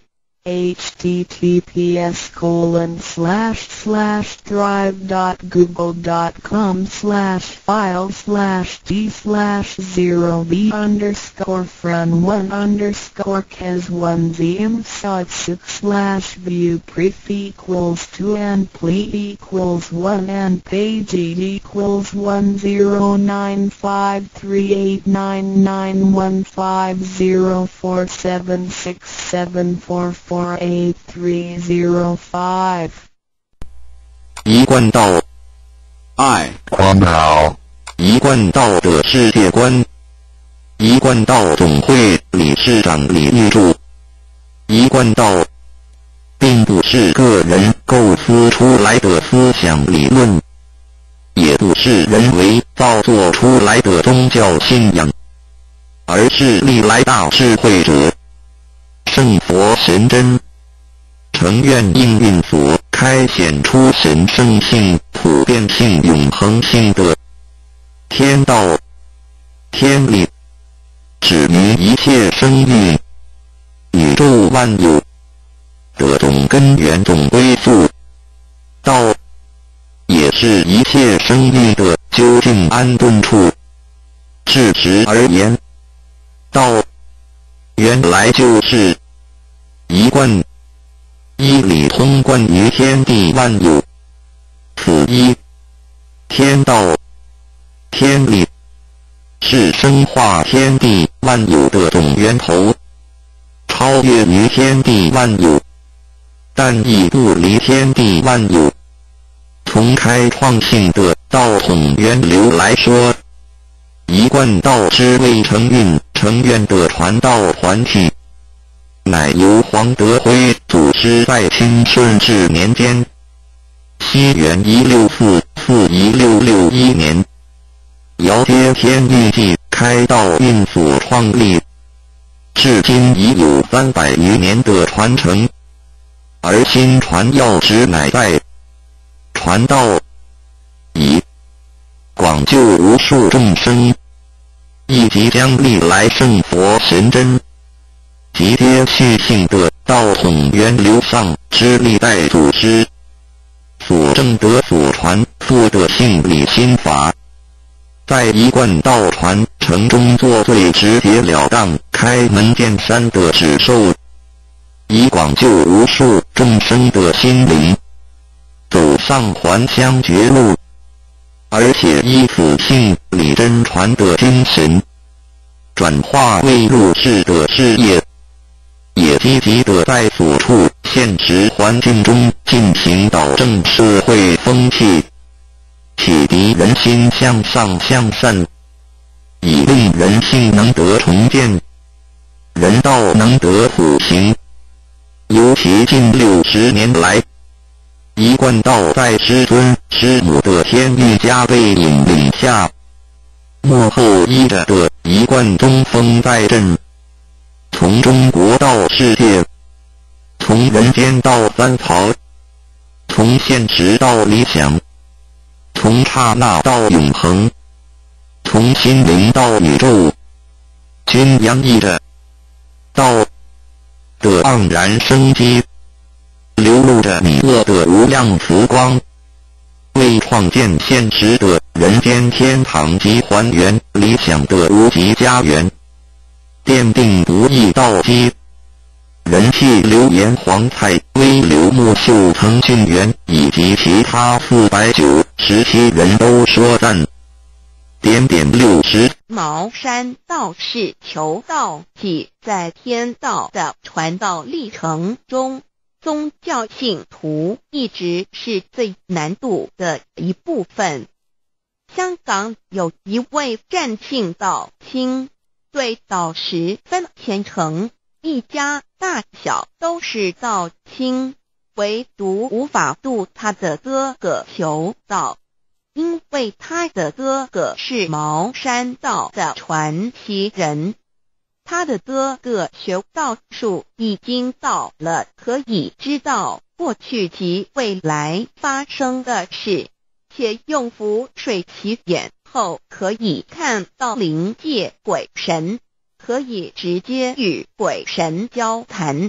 https colon slash slash drive dot google dot com slash file slash d slash zero b underscore fron one underscore cas one z imsot six slash view pref equals two and ple equals one and page eight equals one zero nine five three eight nine nine one five zero four seven six seven four four eight three zero five 一贯道，爱关好， 一贯道的世界观，一贯道总会理事长李玉柱。一贯道并不是个人构思出来的思想理论，也不是人为造作出来的宗教信仰，而是历来大智慧者圣佛神真成愿应运所开显出神圣性、普遍性、永恒性的天道天理，指明一切生命宇宙万有的总根源、总归宿。道也是一切生命的究竟安顿处。事实而言，道原来就是一贯一理通贯于天地万有，此一天道天理是生化天地万有的总源头，超越于天地万有，但亦不离天地万有。从开创性的道统源流来说，一贯道之为承运承愿的传道团体，乃由黄德辉祖师在清顺治年间西元一六四四一六六一年遥接天运记开道运所创立，至今已有三百余年的传承，而新传要旨乃在传道以广救无数众生，亦即将历来圣佛神真及接续性的道统源流上之历代祖师所证得所传做的性理心法，在一贯道传承中做最直截了当、开门见山的指授，以广救无数众生的心灵走上还乡绝路，而且依此性理真传的精神，转化为入世的事业，也积极地在所处现实环境中进行导正社会风气，启迪人心向上向善，以令人性能得重建，人道能得普行。尤其近六十年来，一贯道在师尊师母的天运加倍引领下，幕后依着的一贯宗风在震，从中国到世界，从人间到三曹，从现实到理想，从刹那到永恒，从心灵到宇宙，均洋溢着道的盎然生机，流露着弥勒的无量慈光，为创建现实的人间天堂及还原理想的无极家园奠定不易道基。人气流言黄蔡、微流木秀、滕俊元以及其他四百九十七人都说赞。点点六十茅山道士求道即在天道的传道历程中，宗教信徒一直是最难度的一部分。香港有一位湛信道亲，对道十分虔诚，一家大小都是道亲，唯独无法度他的哥哥求道，因为他的哥哥是茅山道的传奇人。他的哥哥学道术已经到了可以知道过去及未来发生的事，且用符水起眼后可以看到灵界鬼神，可以直接与鬼神交谈。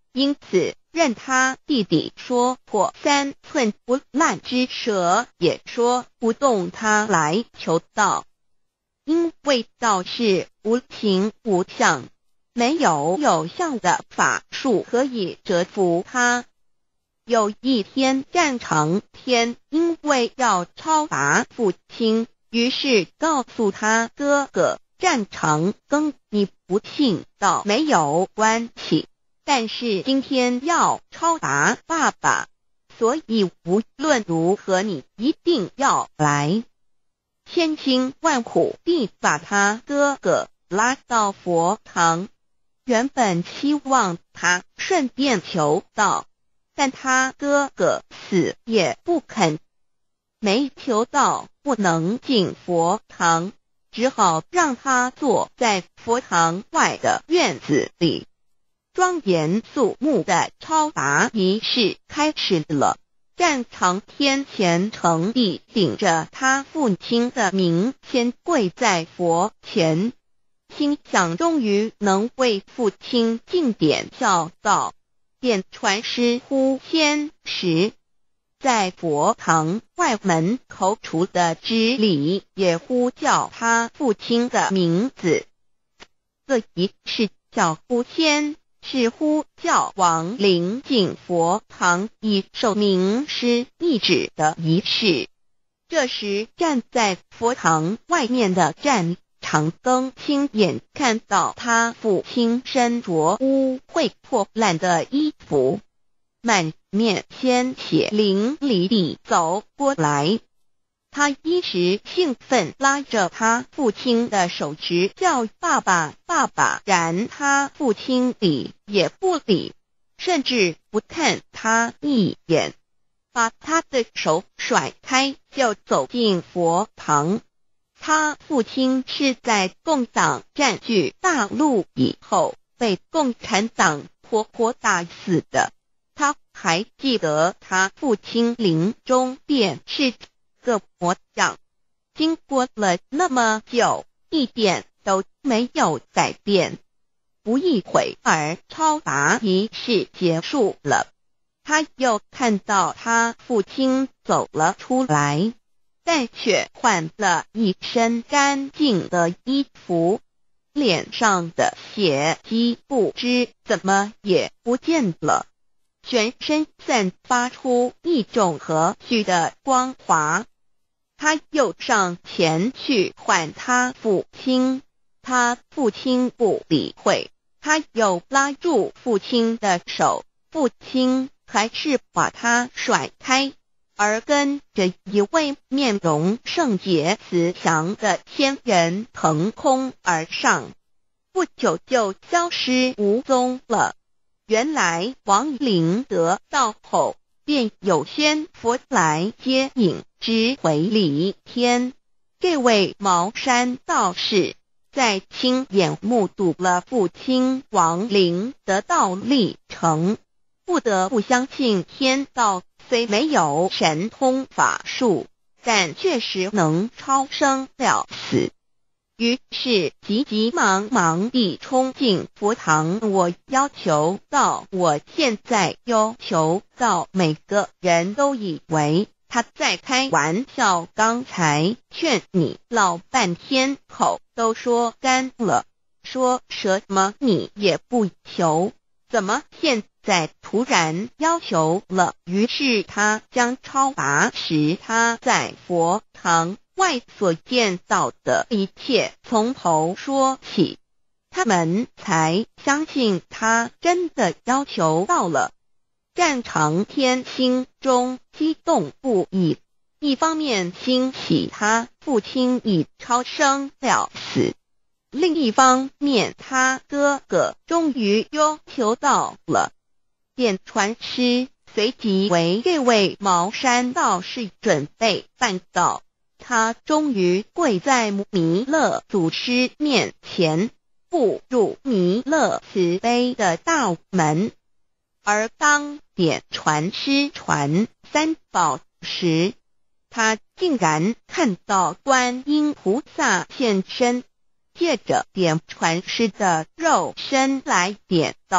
因此任他弟弟说破三寸不烂之舌，也说不动他来求道。因为道是无形无相，没有有相的法术可以折服他。有一天，战长天因为要超拔父亲，于是告诉他哥哥战长跟你不信道没有关系，但是今天要超拔爸爸，所以无论如何你一定要来。千辛万苦地把他哥哥拉到佛堂，原本希望他顺便求道，但他哥哥死也不肯，没求道不能进佛堂，只好让他坐在佛堂外的院子里。庄严肃穆的超拔仪式开始了。战长天虔诚地顶着他父亲的名，先跪在佛前，心想终于能为父亲尽点孝道，便传师呼仙时，在佛堂外门口处的支里也呼叫他父亲的名字。这仪式叫呼仙，是呼叫亡灵进佛堂以受名师意旨的仪式。这时站在佛堂外面的战长庚亲眼看到他父亲身着污秽破烂的衣服，满面鲜血淋漓地走过来。他一时兴奋，拉着他父亲的手直叫爸爸爸爸，然他父亲理也不理，甚至不看他一眼，把他的手甩开就走进佛堂。他父亲是在共党占据大陆以后被共产党活活打死的，他还记得他父亲临终便是个模样，经过了那么久，一点都没有改变。不一会儿，超拔仪式结束了，他又看到他父亲走了出来，但却换了一身干净的衣服，脸上的血迹不知怎么也不见了，全身散发出一种和煦的光华。他又上前去唤他父亲，他父亲不理会，他又拉住父亲的手，父亲还是把他甩开，而跟着一位面容圣洁慈祥的仙人腾空而上，不久就消失无踪了。原来亡灵得道后，便有仙佛来接引之回离天。这位茅山道士在亲眼目睹了父亲亡灵得道历程，不得不相信天道虽没有神通法术，但确实能超生了死。于是急急忙忙地冲进佛堂，我要求到我现在要求到每个人都以为他在开玩笑，刚才劝你老半天，口都说干了，说什么你也不求，怎么现在突然要求了？于是他将超拔时他在佛堂外所见到的一切从头说起，他们才相信他真的要求到了。战长天心中激动不已，一方面欣喜他父亲已超生了死，另一方面他哥哥终于要求到了，便传师随即为这位茅山道士准备办道。他终于跪在弥勒祖师面前，步入弥勒慈悲的大门。而当点传师传三宝时，他竟然看到观音菩萨现身，借着点传师的肉身来点道。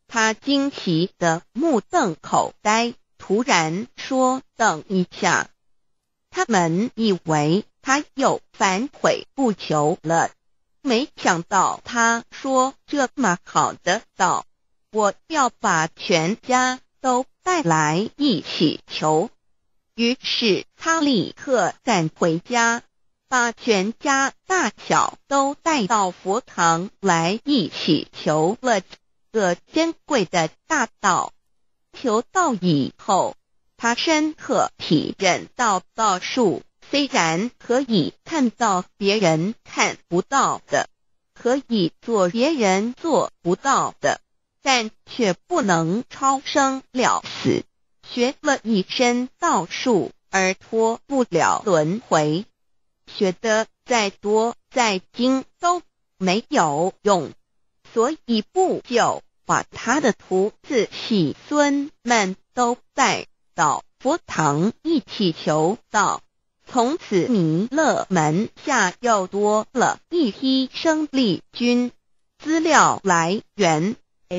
他惊奇地目瞪口呆，突然说：“等一下。”他们以为他又反悔不求了，没想到他说这么好的道，我要把全家都带来一起求。于是他立刻赶回家，把全家大小都带到佛堂来一起求了这珍贵的大道。求道以后，他深刻体认到道术虽然可以看到别人看不到的，可以做别人做不到的，但却不能超生了死。学了一身道术而脱不了轮回，学得再多再精都没有用，所以不久把他的徒子细孙们都带到佛堂一起求道。从此弥勒门下又多了一批生力军。资料来源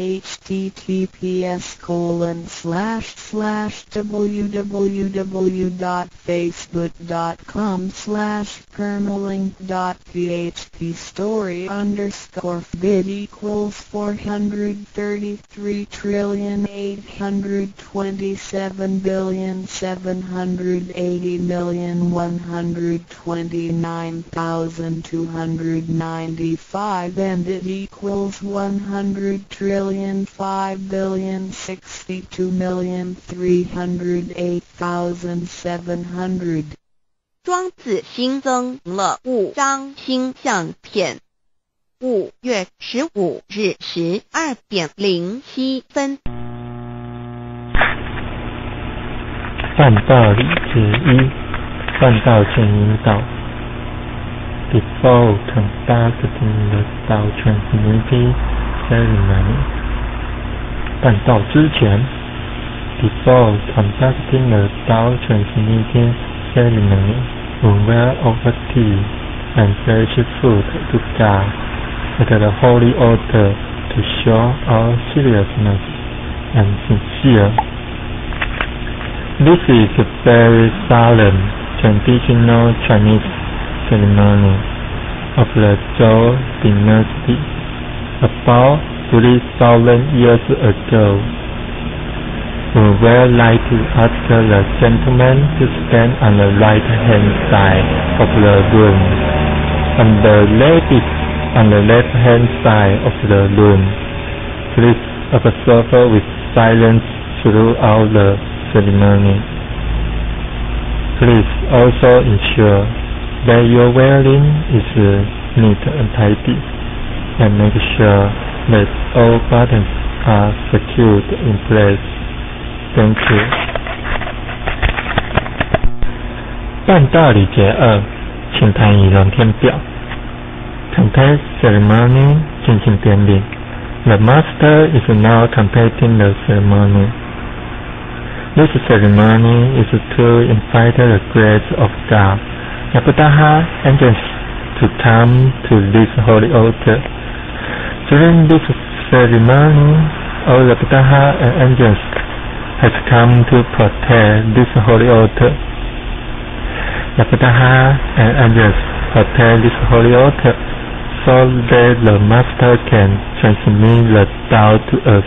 https colon slash slash www.facebook.com slash permalink.php story underscore vid equals four hundred thirty-three trillion eight hundred twenty-seven billion seven hundred eighty million one hundred twenty-nine thousand two hundred ninety-five and it equals one hundred trillion five billion sixty-two million three hundred eight thousand seven hundred。 庄子新增了五张星象片。五月十五日十二点零七分。 半道理之一，半道见引导。Before conducting the Tao Transmitting Ceremony， 半道之前 Before conducting the Tao Transmitting Ceremony, we will offer tea and fresh food to God at the holy altar to show our seriousness and sincere. This is a very solemn traditional Chinese ceremony of the Zhou dynasty about three thousand years ago. We would like to ask the gentleman to stand on the right-hand side of the room, and the ladies on the left-hand side of the room. Please observe with silence throughout the ceremony. Please also ensure that your wearing is neat and tidy, and make sure that all buttons are secured in place. Thank you. 半道礼节二，请谈仪容天表。Complete ceremony 进行典礼。The master is now completing the ceremony. This ceremony is to invite the grace of God, the Buddha angels, to come to this holy altar. During this ceremony, all the Buddha and angels has come to protect this holy altar. The Buddha and angels protect this holy altar so that the Master can transmit the Tao to us.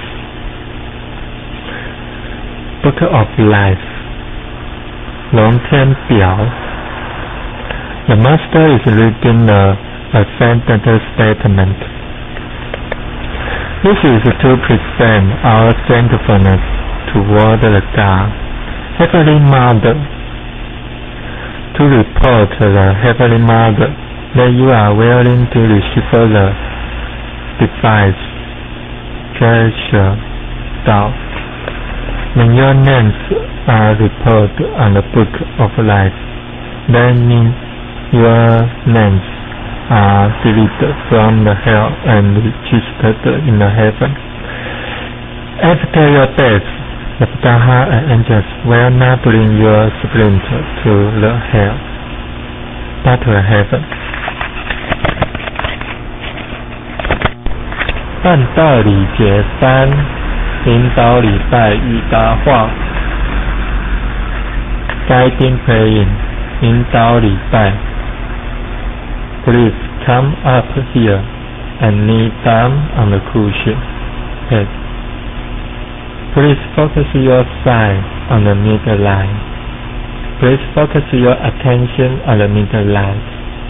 Book of Life 龙天表 The Master is reading the Ascended Statement. This is to present our thankfulness toward the God, Heavenly Mother, to report to the Heavenly Mother that you are willing to receive the device, treasure, Tao. When your names are reported on the Book of Life, that means your names are deleted from the hell and registered in the heaven. After your death, the Buddha and angels will not bring your spirit to the hell, but to the heaven. 半道礼节三， 引导礼拜与答话。Guiding praying 引导礼拜。Please come up here and kneel down on the cushion. Head. Please focus your sight on the middle line. Please focus your attention on the middle line.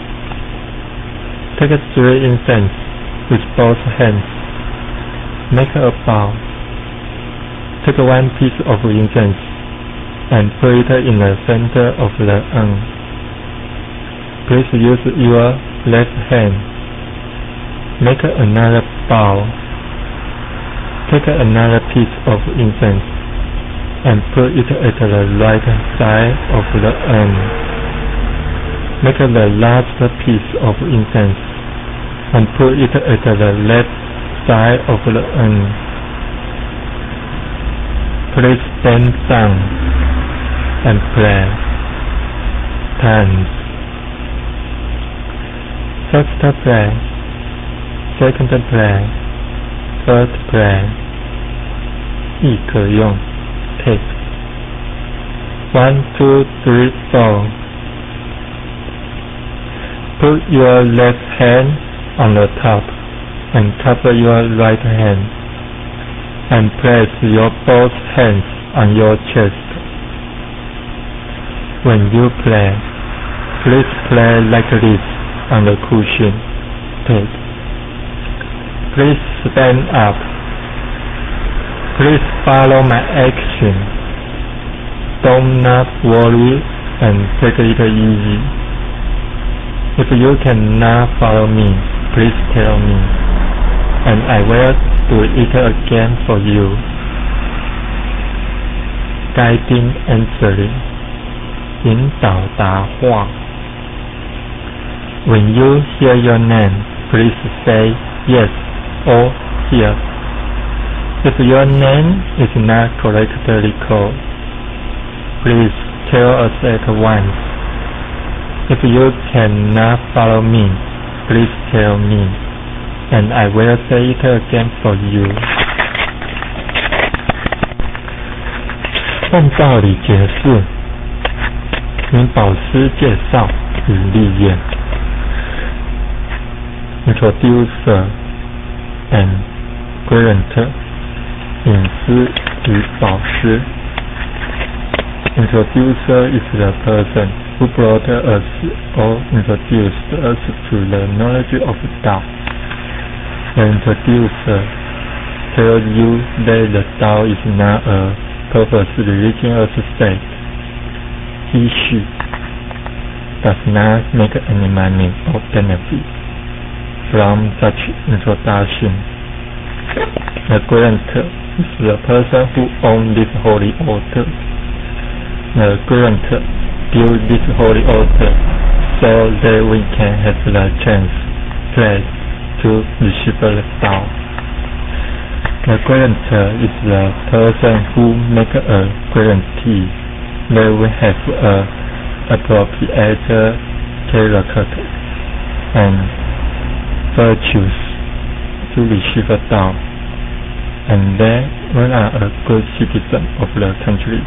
Take three incense with both hands. Make a bow. Take one piece of incense and put it in the center of the urn. Please use your left hand. Make another bow. Take another piece of incense and put it at the right side of the urn. Make the last piece of incense and put it at the left side of the urn. Please bend down and pray. Times. First prayer, second prayer, third prayer. 亦可用 take. One, two, three, four. Put your left hand on the top and cover your right hand and place your both hands on your chest. When you play, please play like this on the cushion. Take. Please stand up. Please follow my action. Don't not worry and take it easy. If you cannot follow me, please tell me, and I will do it again for you. Guiding answering 引导答话。When you hear your name, please say yes or here. If your name is not correctly called, please tell us at once. If you cannot follow me, please tell me, and I will say it again for you. 按道理解释，名宝师介绍与历验。Introducer and Guarantor 隐私与宝师。Introducer is the person who brought us or introduced us to the knowledge of Tao. The introducer tells you that the Tao is not a purpose religious state. Issue does not make any money or benefit from such introduction. The grantor is the person who owns this holy altar. The grantor built this holy altar so that we can have the chance, place to receive the Tao. The grantor is the person who makes a guarantee that we have a appropriate character and virtues to receive the Tao, and that we are a good citizen of the country.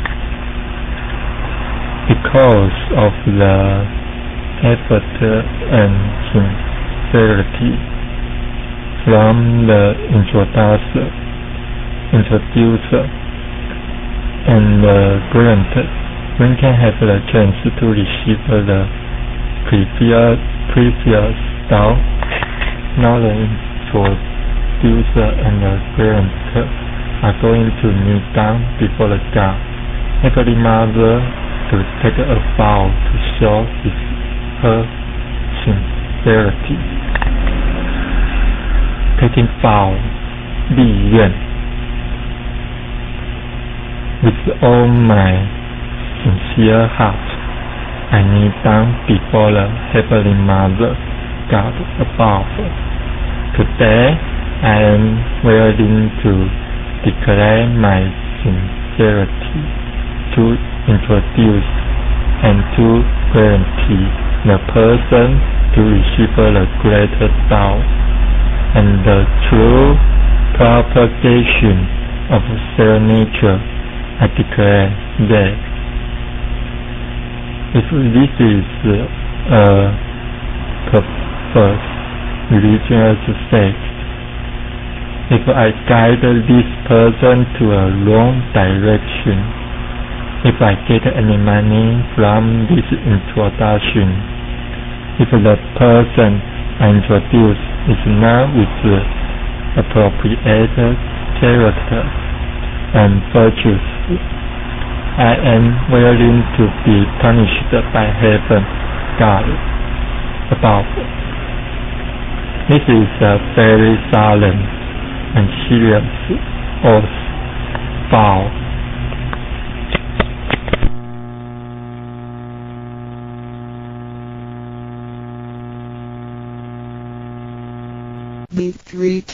Because of the effort and sincerity from the introducer, introducer and the grantor, we can have the chance to receive the previous, previous Tao. Now the introducer and the grantor are going to kneel down before the God, Heavenly Mother, to take a vow to show his, her sincerity. Taking vow, 立愿. With all my sincere heart, I kneel down before the Heavenly Mother, God above. Today, I am willing to declare my sincerity to introduce and to guarantee the person to receive the greater Tao and the true propagation of cell nature, I declare that if this is a purpose, religious sect, if I guide this person to a wrong direction, if I get any money from this introduction, if the person I introduce is not with appropriate character and virtues, I am willing to be punished by heaven, God, above. This is a very solemn and serious oath vow. The three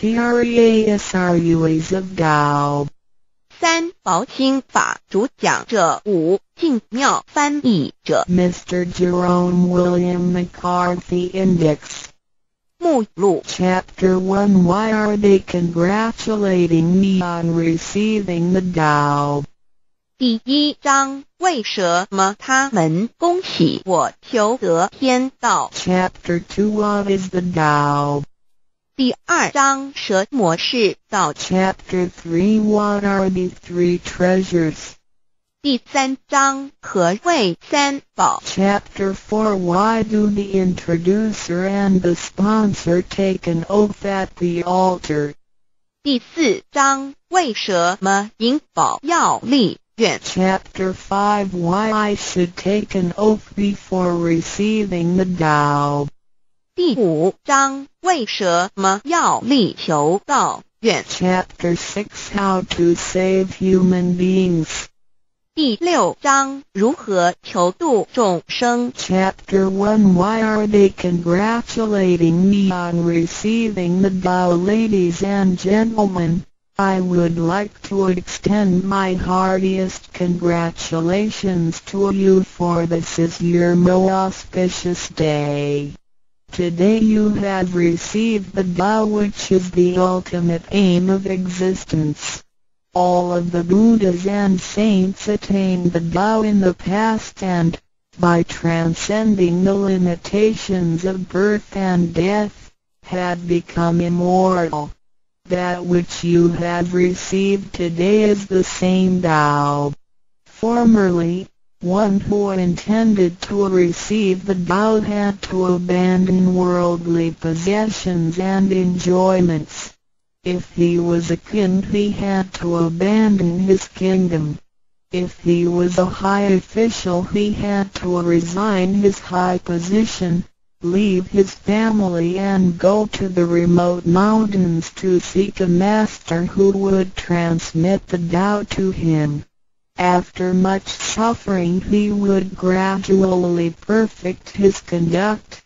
Trasruas of Tao. 三宝心法主讲者，五净妙翻译者。 Mister Jerome William McCarthy Index. 目录 Chapter one. Why are they congratulating me on receiving the Tao? 第一章，为什么他们恭喜我求得天道？ Chapter two. What is the Tao? 第二章，蛇魔是道。 Chapter three. What are the three treasures? 第三章，何谓三宝？ Chapter four. Why do the introducer and the sponsor take an oath at the altar? 第四章，为什么引宝要立愿？ Chapter five. Why I should take an oath before receiving the Tao? 第五章，为什么要立求道愿？ Chapter six. How to save human beings. 第六章，如何求度众生？ Chapter one. Why are they congratulating me on receiving the Tao? Ladies and gentlemen, I would like to extend my heartiest congratulations to you, for this is your most auspicious day. Today you have received the Tao, which is the ultimate aim of existence. All of the Buddhas and saints attained the Tao in the past, and, by transcending the limitations of birth and death, had become immortal. That which you have received today is the same Tao. Formerly, one who intended to receive the Tao had to abandon worldly possessions and enjoyments. If he was a king, he had to abandon his kingdom. If he was a high official, he had to resign his high position, leave his family and go to the remote mountains to seek a master who would transmit the Tao to him. After much suffering he would gradually perfect his conduct,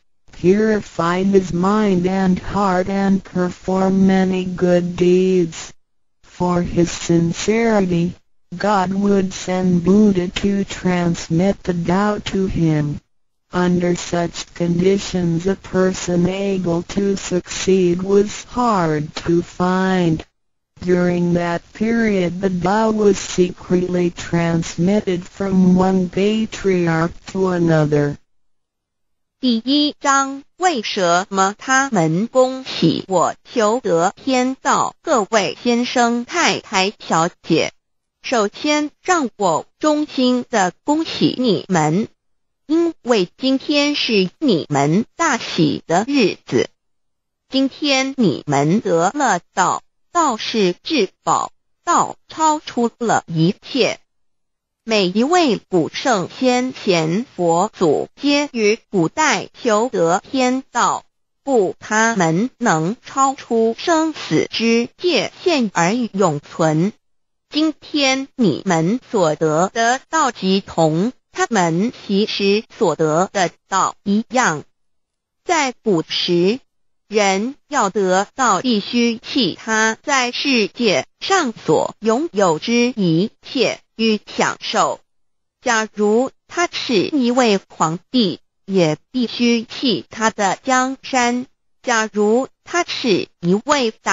purify his mind and heart, and perform many good deeds. For his sincerity, God would send Buddha to transmit the Tao to him. Under such conditions a person able to succeed was hard to find. During that period the Tao was secretly transmitted from one patriarch to another. 第一章，为什么他们恭喜我求得天道？各位先生、太太、小姐，首先让我衷心的恭喜你们，因为今天是你们大喜的日子。今天你们得了道，道是至宝，道超出了一切。每一位古圣先贤佛祖皆于古代求得天道，故他们能超出生死之界限而永存。今天你们所得的道即同他们其实所得的道一样。在古时，人要得到必须弃他在世界上所拥有之一切与享受。假如他是一位皇帝，也必须弃他的江山；假如他是一位大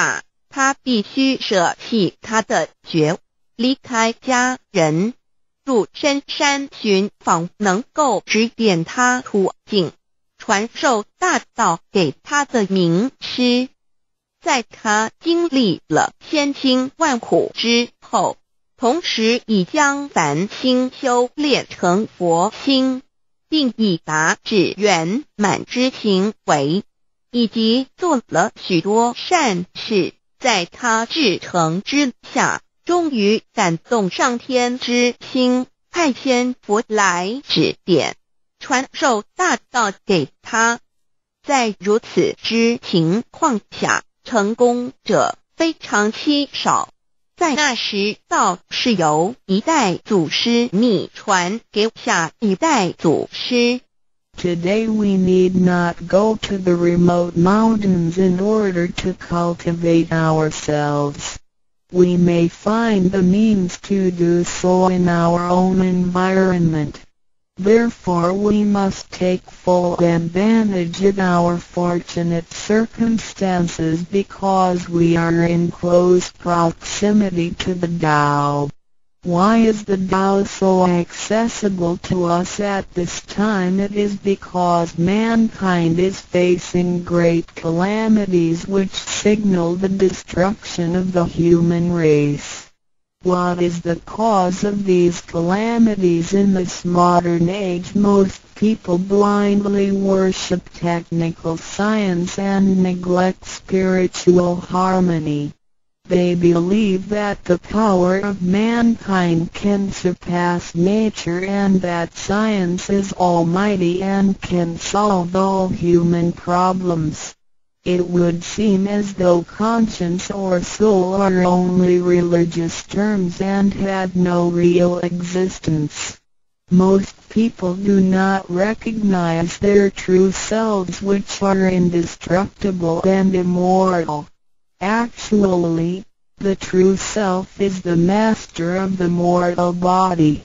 他必须舍弃他的觉，离开家人，入深山寻访能够指点他途径，传授大道给他的名师。在他经历了千辛万苦之后，同时已将凡心修炼成佛心，并已达至圆满之行为，以及做了许多善事，在他至诚之下，终于感动上天之心，派遣佛来指点，传授大道给他。在如此之情况下，成功者非常稀少。在那时，道是由一代祖师秘传给下一代祖师。 Today we need not go to the remote mountains in order to cultivate ourselves. We may find the means to do so in our own environment. Therefore we must take full advantage of our fortunate circumstances because we are in close proximity to the Tao. Why is the Tao so accessible to us at this time? It is because mankind is facing great calamities which signal the destruction of the human race. What is the cause of these calamities in this modern age? Most people blindly worship technical science and neglect spiritual harmony. They believe that the power of mankind can surpass nature and that science is almighty and can solve all human problems. It would seem as though conscience or soul are only religious terms and had no real existence. Most people do not recognize their true selves, which are indestructible and immortal. Actually, the true self is the master of the mortal body.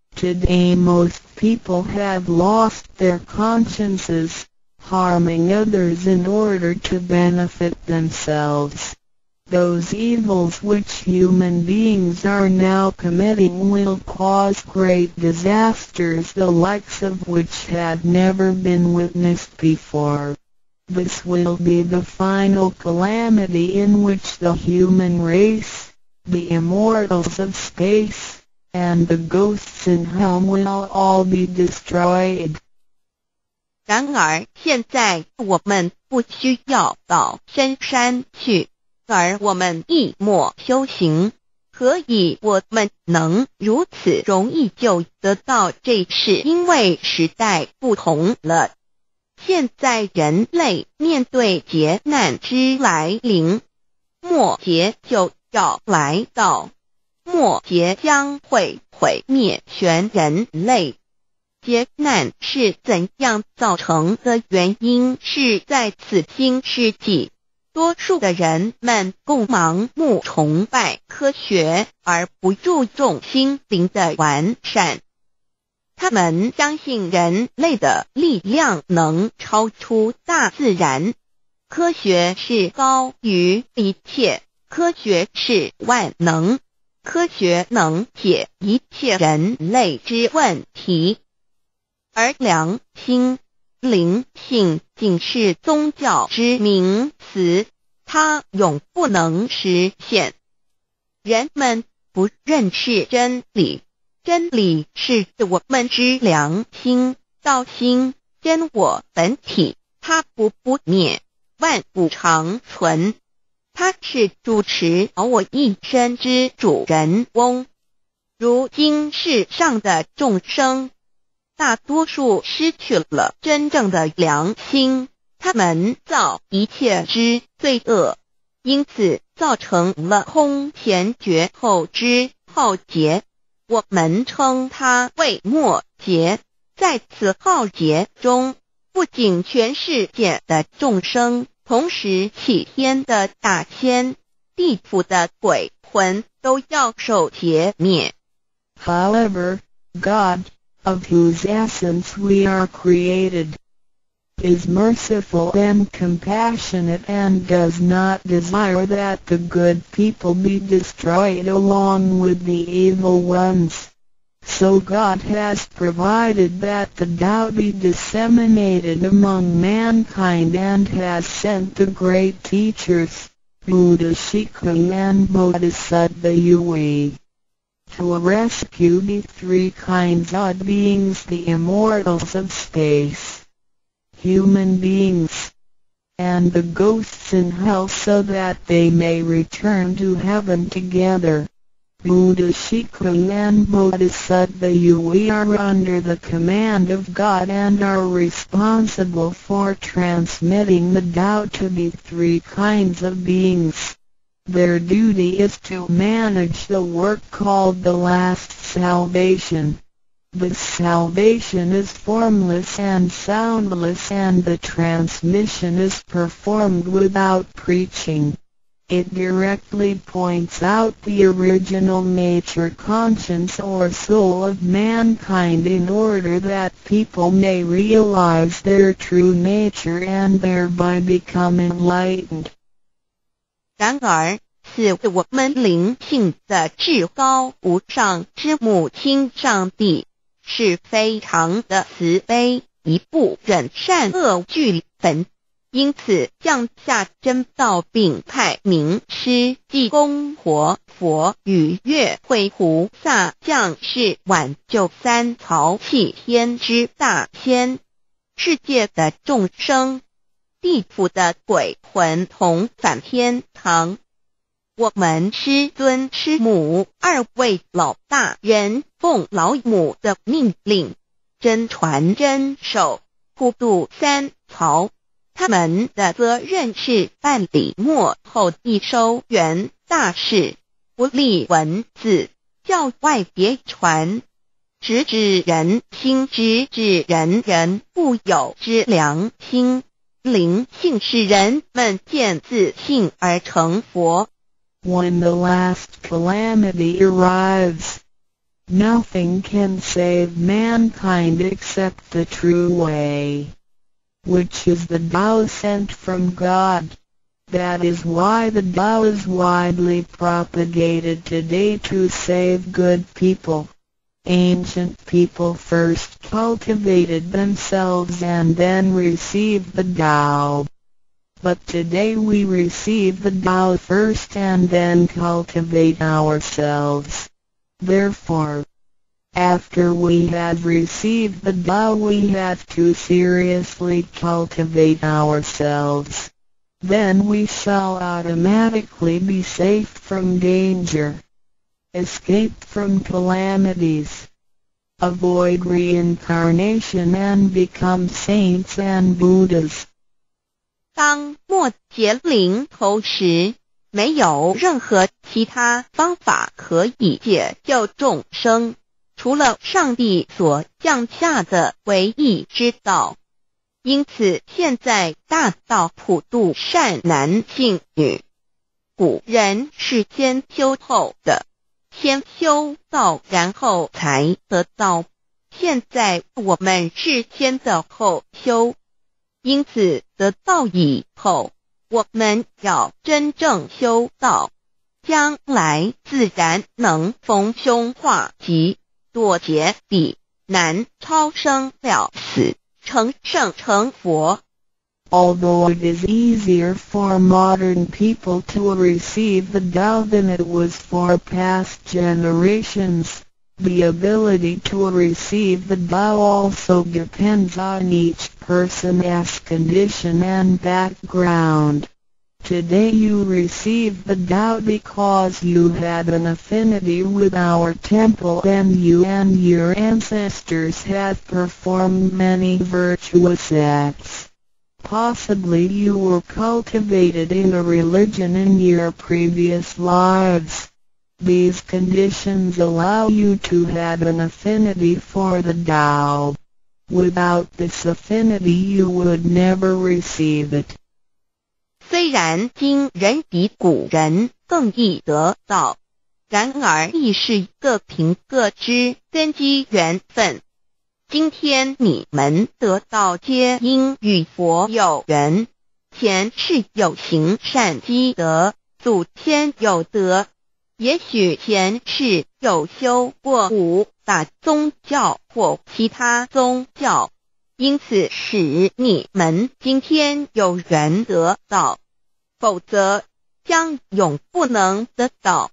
Today most people have lost their consciences, harming others in order to benefit themselves. Those evils which human beings are now committing will cause great disasters, the likes of which had never been witnessed before. This will be the final calamity in which the human race, the immortals of space, and the ghosts in hell will all be destroyed. 然而现在我们不需要到深山去，而我们一默修行。何以我们能如此容易就得到这事？因为时代不同了。现在人类面对劫难之来临，末劫就要来到，末劫将会毁灭全人类。劫难是怎样造成的？原因是在此新世纪，多数的人们共盲目崇拜科学，而不注重心灵的完善。他们相信人类的力量能超出大自然，科学是高于一切，科学是万能，科学能解一切人类之问题。而良心、灵性仅是宗教之名词，它永不能实现。人们不认识真理，真理是我们之良心、道心、真我本体，它不不灭，万物长存。它是主持我一生之主人翁。如今世上的众生，大多数失去了真正的良心，他们造一切之罪恶，因此造成了空前绝后之浩劫。我们称它为末劫。在此浩劫中，不仅全世界的众生，同时起天的大仙、地府的鬼魂都要受劫灭。 However, God, of whose essence we are created, is merciful and compassionate and does not desire that the good people be destroyed along with the evil ones. So God has provided that the Tao be disseminated among mankind and has sent the great teachers, Buddha Shikha and Bodhisattva Yui, to rescue the three kinds of beings, the immortals of space, human beings, and the ghosts in hell, so that they may return to heaven together. Buddha Shikha and Bodhisattva Yui are under the command of God and are responsible for transmitting the Tao to the three kinds of beings. Their duty is to manage the work called the last salvation. This salvation is formless and soundless, and the transmission is performed without preaching. It directly points out the original nature, conscience or soul of mankind, in order that people may realize their true nature and thereby become enlightened. 然而，是我们灵性的至高无上之母亲上帝，是非常的慈悲，一不忍善恶俱焚。因此降下真道，并派名师济公活佛与月慧菩萨降世，挽救三曹弃天之大仙，世界的众生，地府的鬼魂同返天堂。我们师尊师母二位老大人奉老母的命令，真传真守，普渡三曹。他们的责任是办理末后的收圆大事，不立文字，教外别传，直指人心，直指人人不有之良心。灵性使人们见自性而成佛。 When the last calamity arrives, nothing can save mankind except the true way, which is the Tao sent from God. That is why the Tao is widely propagated today to save good people. Ancient people first cultivated themselves and then received the Tao. But today we receive the Tao first and then cultivate ourselves. Therefore, after we have received the Tao, we have to seriously cultivate ourselves. Then we shall automatically be safe from danger, escape from calamities, avoid reincarnation and become saints and Buddhas. 当末劫临头时，没有任何其他方法可以解救众生，除了上帝所降下的唯一之道。因此现在大道普渡善男信女，古人是先修后的，先修道然后才得道，现在我们是先的后修。因此得道以后，我们要真正修道，将来自然能逢凶化吉，躲劫彼难，超生了死，成圣成佛。 Although it is easier for modern people to receive the Tao than it was for past generations, the ability to receive the Tao also depends on each person's condition and background. Today you receive the Tao because you had an affinity with our temple and you and your ancestors have performed many virtuous acts. Possibly you were cultivated in a religion in your previous lives. These conditions allow you to have an affinity for the Tao. Without this affinity you would never receive it. 虽然今人比古人更易得道，然而亦是各凭各之根基缘分。 今天你们得到皆因与佛有缘，前世有行善积德，祖先有德，也许前世有修过五大宗教或其他宗教，因此使你们今天有缘得到，否则将永不能得到。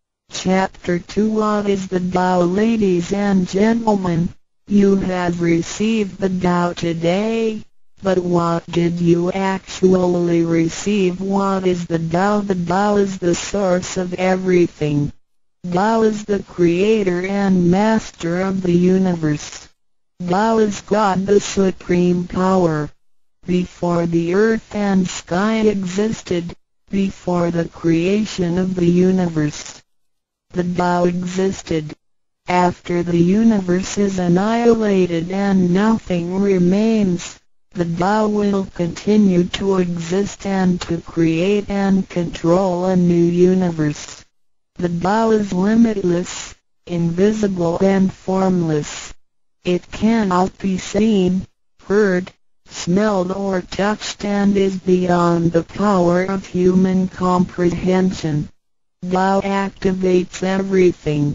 Chapter two What is the Tao, ladies and gentlemen? You have received the Tao today, but what did you actually receive? What is the Tao? The Tao is the source of everything. Tao is the creator and master of the universe. Tao is God, the supreme power. Before the earth and sky existed, before the creation of the universe, the Tao existed. After the universe is annihilated and nothing remains, the Tao will continue to exist and to create and control a new universe. The Tao is limitless, invisible and formless. It cannot be seen, heard, smelled or touched and is beyond the power of human comprehension. Tao activates everything,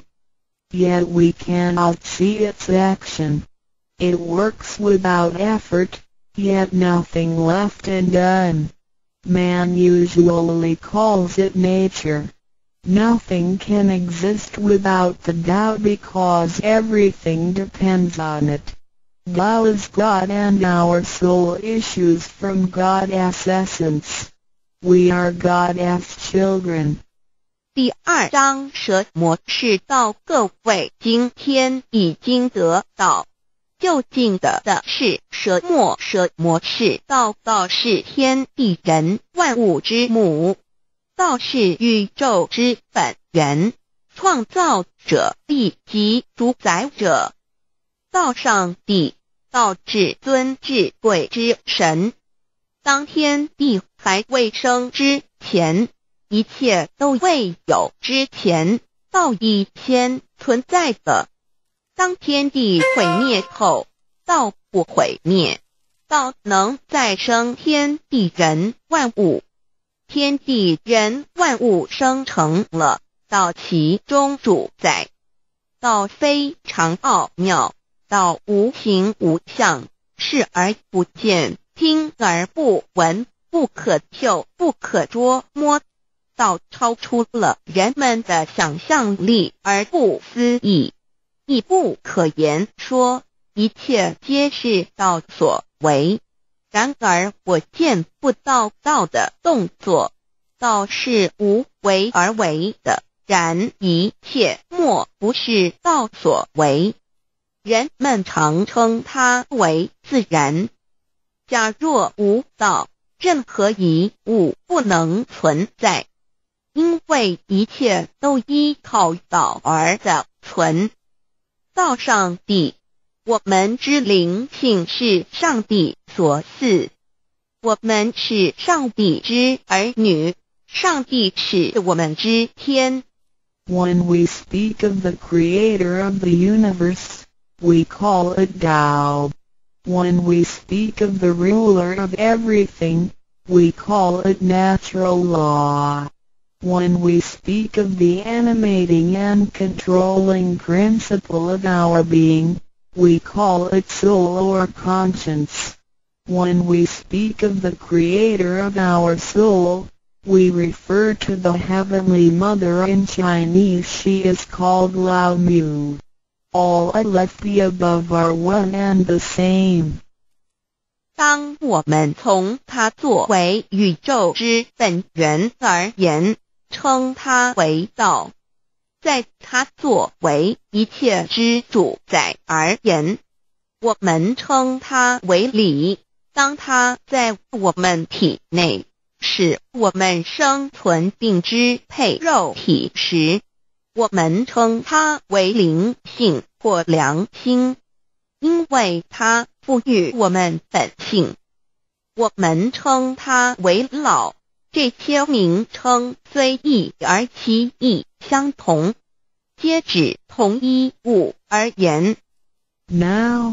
yet we cannot see its action. It works without effort, yet nothing left undone. Man usually calls it nature. Nothing can exist without the Tao because everything depends on it. Tao is God and our soul issues from God's essence. We are God's children. 第二章蛇魔是道，各位今天已经得到。究竟的的是蛇魔，蛇魔是道，道是天地人万物之母，道是宇宙之本源，创造者以及主宰者。道上帝，道至尊至贵之神。当天地还未生之前，一切都未有之前，道已先存在的。当天地毁灭后，道不毁灭，道能再生天地人万物。天地人万物生成了，道其中主宰。道非常奥妙，道无形无相，视而不见，听而不闻，不可嗅，不可捉摸。道超出了人们的想象力而不思议，亦不可言说，一切皆是道所为。然而我见不到道的动作，道是无为而为的，然一切莫不是道所为。人们常称它为自然。假若无道，任何一物不能存在，因为一切都依靠道而的存。道上帝，我们之灵性是上帝所赐，我们是上帝之儿女，上帝是我们之天。 When we speak of the creator of the universe, we call it Tao. When we speak of the ruler of everything, we call it natural law. When we speak of the animating and controlling principle of our being, we call it soul or conscience. When we speak of the creator of our soul, we refer to the Heavenly Mother. In Chinese she is called Lao Mu. All of the above are one and the same. 当我们从它作为宇宙之本源而言，称它为道；在它作为一切之主宰而言，我们称它为理。当它在我们体内，使我们生存并支配肉体时，我们称它为灵性或良心，因为它赋予我们本性。我们称它为老，这些名称虽异而其义相同，皆指同一物而言。 Now,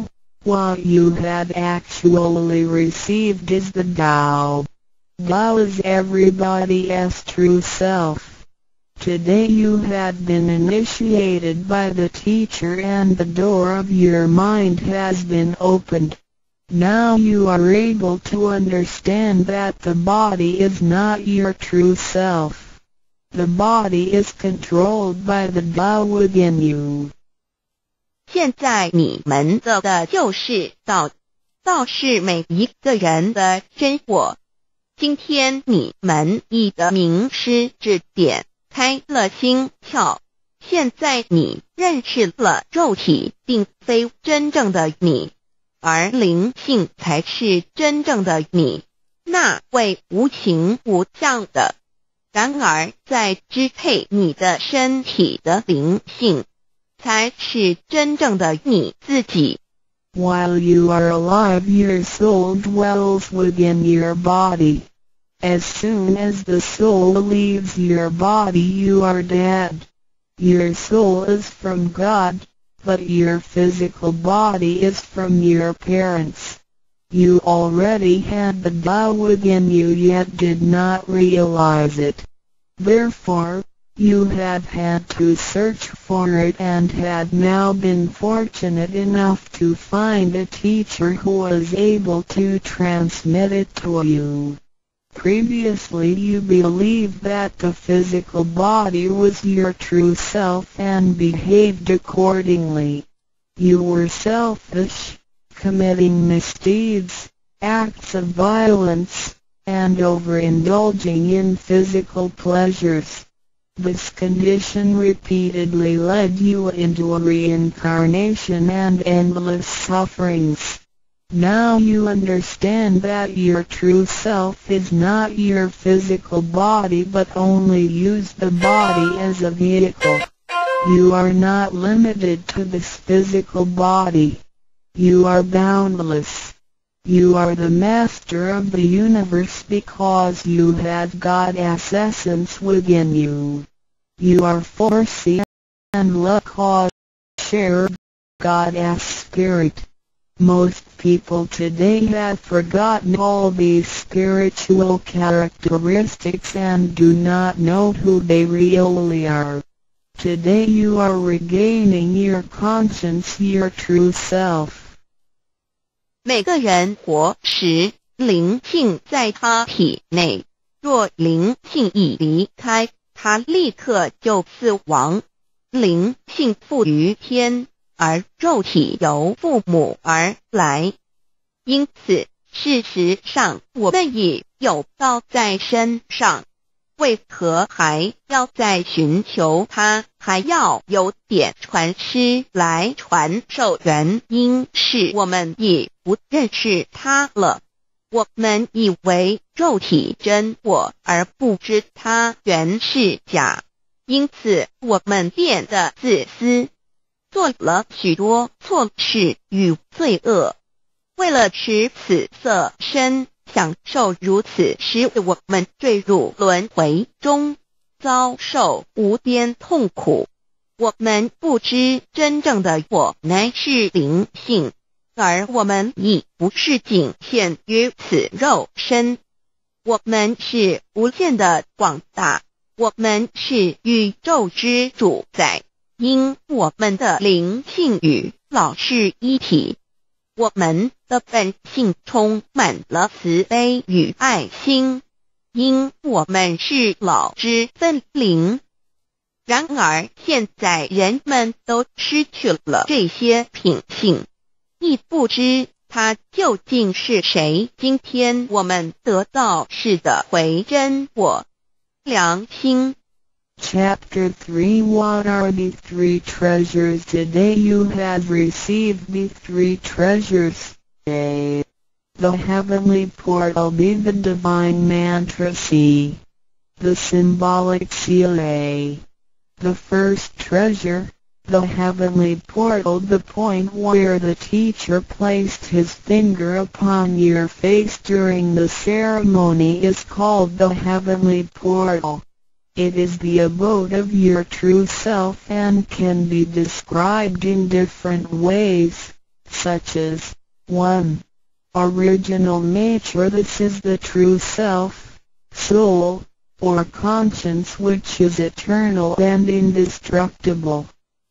What you had actually received is the Tao. Tao is everybody's true self. Today you had been initiated by the teacher and the door of your mind has been opened. Now you are able to understand that the body is not your true self. The body is controlled by the Tao within you. 现在你们的的就是道，道是每一个人的真我。今天你们一的名师指点，开了心窍。现在你认识了肉体并非真正的你，而灵性才是真正的你，那位无形无相的。然而在支配你的身体的灵性，才是真正的你自己。 While you are alive, your soul dwells within your body. As soon as the soul leaves your body, you are dead. Your soul is from God, but your physical body is from your parents. You already had the Tao within you yet did not realize it. Therefore, you had had to search for it and had now been fortunate enough to find a teacher who was able to transmit it to you. Previously you believed that the physical body was your true self and behaved accordingly. You were selfish, committing misdeeds, acts of violence, and overindulging in physical pleasures. This condition repeatedly led you into a reincarnation and endless sufferings. Now you understand that your true self is not your physical body but only use the body as a vehicle. You are not limited to this physical body. You are boundless. You are the master of the universe because you have God's essence within you. You are foreseen and love cause share God's spirit. Most people today have forgotten all these spiritual characteristics and do not know who they really are. Today you are regaining your conscience, your true self. 每个人活时，灵性在他体内，若灵性已离开，他立刻就死亡。灵性附于天，而肉体由父母而来。因此，事实上我们已有道在身上，为何还要再寻求它，还要有点传师来传授？原因是我们已不认识它了。我们以为肉体真我，而不知它原是假，因此我们变得自私，做了许多错事与罪恶。为了使此色身享受如此，使我们坠入轮回中，遭受无边痛苦。我们不知真正的我乃是灵性，而我们已不是仅限于此肉身。我们是无限的广大，我们是宇宙之主宰，因我们的灵性与老是一体。我们的本性充满了慈悲与爱心，因我们是老之分灵。然而现在人们都失去了这些品性，亦不知它究竟是谁。今天我们得到是的回真我良心。 Chapter three What are the three treasures? Today you have received the three treasures. A. The heavenly portal. B. The divine mantra. C. The symbolic seal. A. The first treasure, the heavenly portal. The point where the teacher placed his finger upon your face during the ceremony is called the heavenly portal. It is the abode of your true self and can be described in different ways. such as one. Original nature. This is the true self, soul, or conscience, which is eternal and indestructible.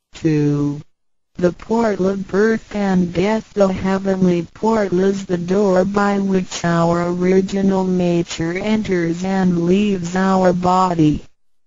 two. The portal of birth and death. The heavenly portal is the door by which our original nature enters and leaves our body.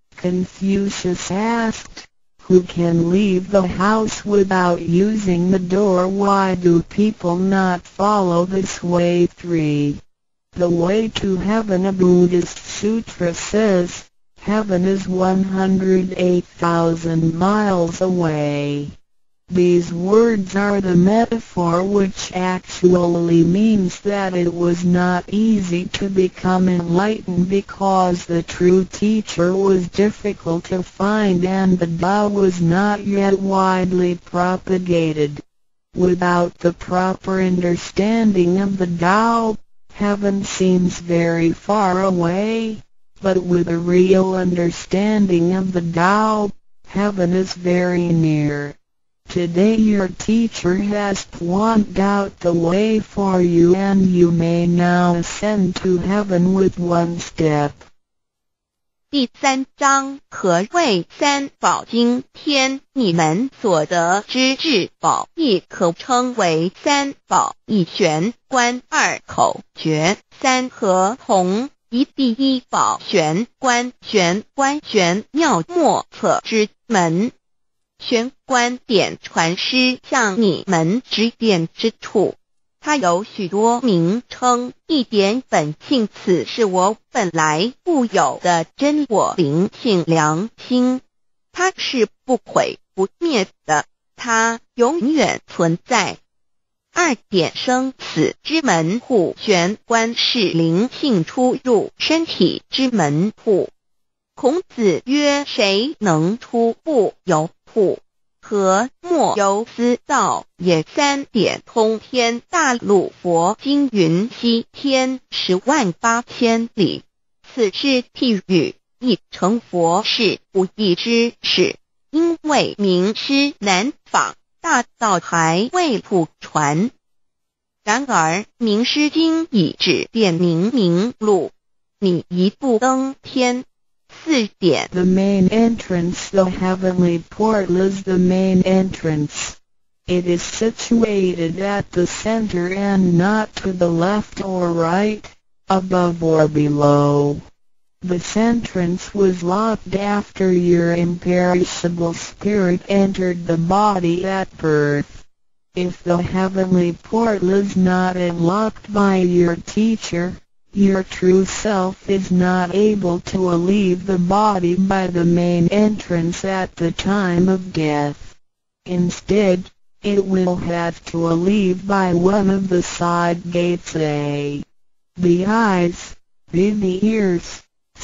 Confucius asked, "Who can leave the house without using the door? Why do people not follow this way?" three. The way to heaven. A Buddhist sutra says, heaven is one hundred eight thousand miles away. These words are the metaphor, which actually means that it was not easy to become enlightened because the true teacher was difficult to find and the Tao was not yet widely propagated. Without the proper understanding of the Tao, heaven seems very far away, but with a real understanding of the Tao, heaven is very near. Today your teacher has pointed out the way for you, and you may now ascend to heaven with one step. 第三章，何谓三宝经天？你们所得之至宝，亦可称为三宝。一玄关，二口诀，三合同。一第一宝玄关，玄关玄妙莫测之门。玄关点传师向你们指点之处，它有许多名称，一点本性，此是我本来固有的真我灵性良心，它是不毁不灭的，它永远存在。二点生死之门户，玄关是灵性出入身体之门户。孔子曰：谁能出不由户？何莫由思道也。三点通天。大陆佛经云：西天十万八千里，此是譬喻，亦成佛是不易之事，因为名师难访，大道还未普传。然而名师经已指点明明路，你一步登天。四点 The main entrance. The heavenly portal is the main entrance. It is situated at the center and not to the left or right, above or below. This entrance was locked after your imperishable spirit entered the body at birth. If the heavenly portal is not unlocked by your teacher, your true self is not able to leave the body by the main entrance at the time of death. Instead, it will have to leave by one of the side gates: A. The eyes, B. The ears,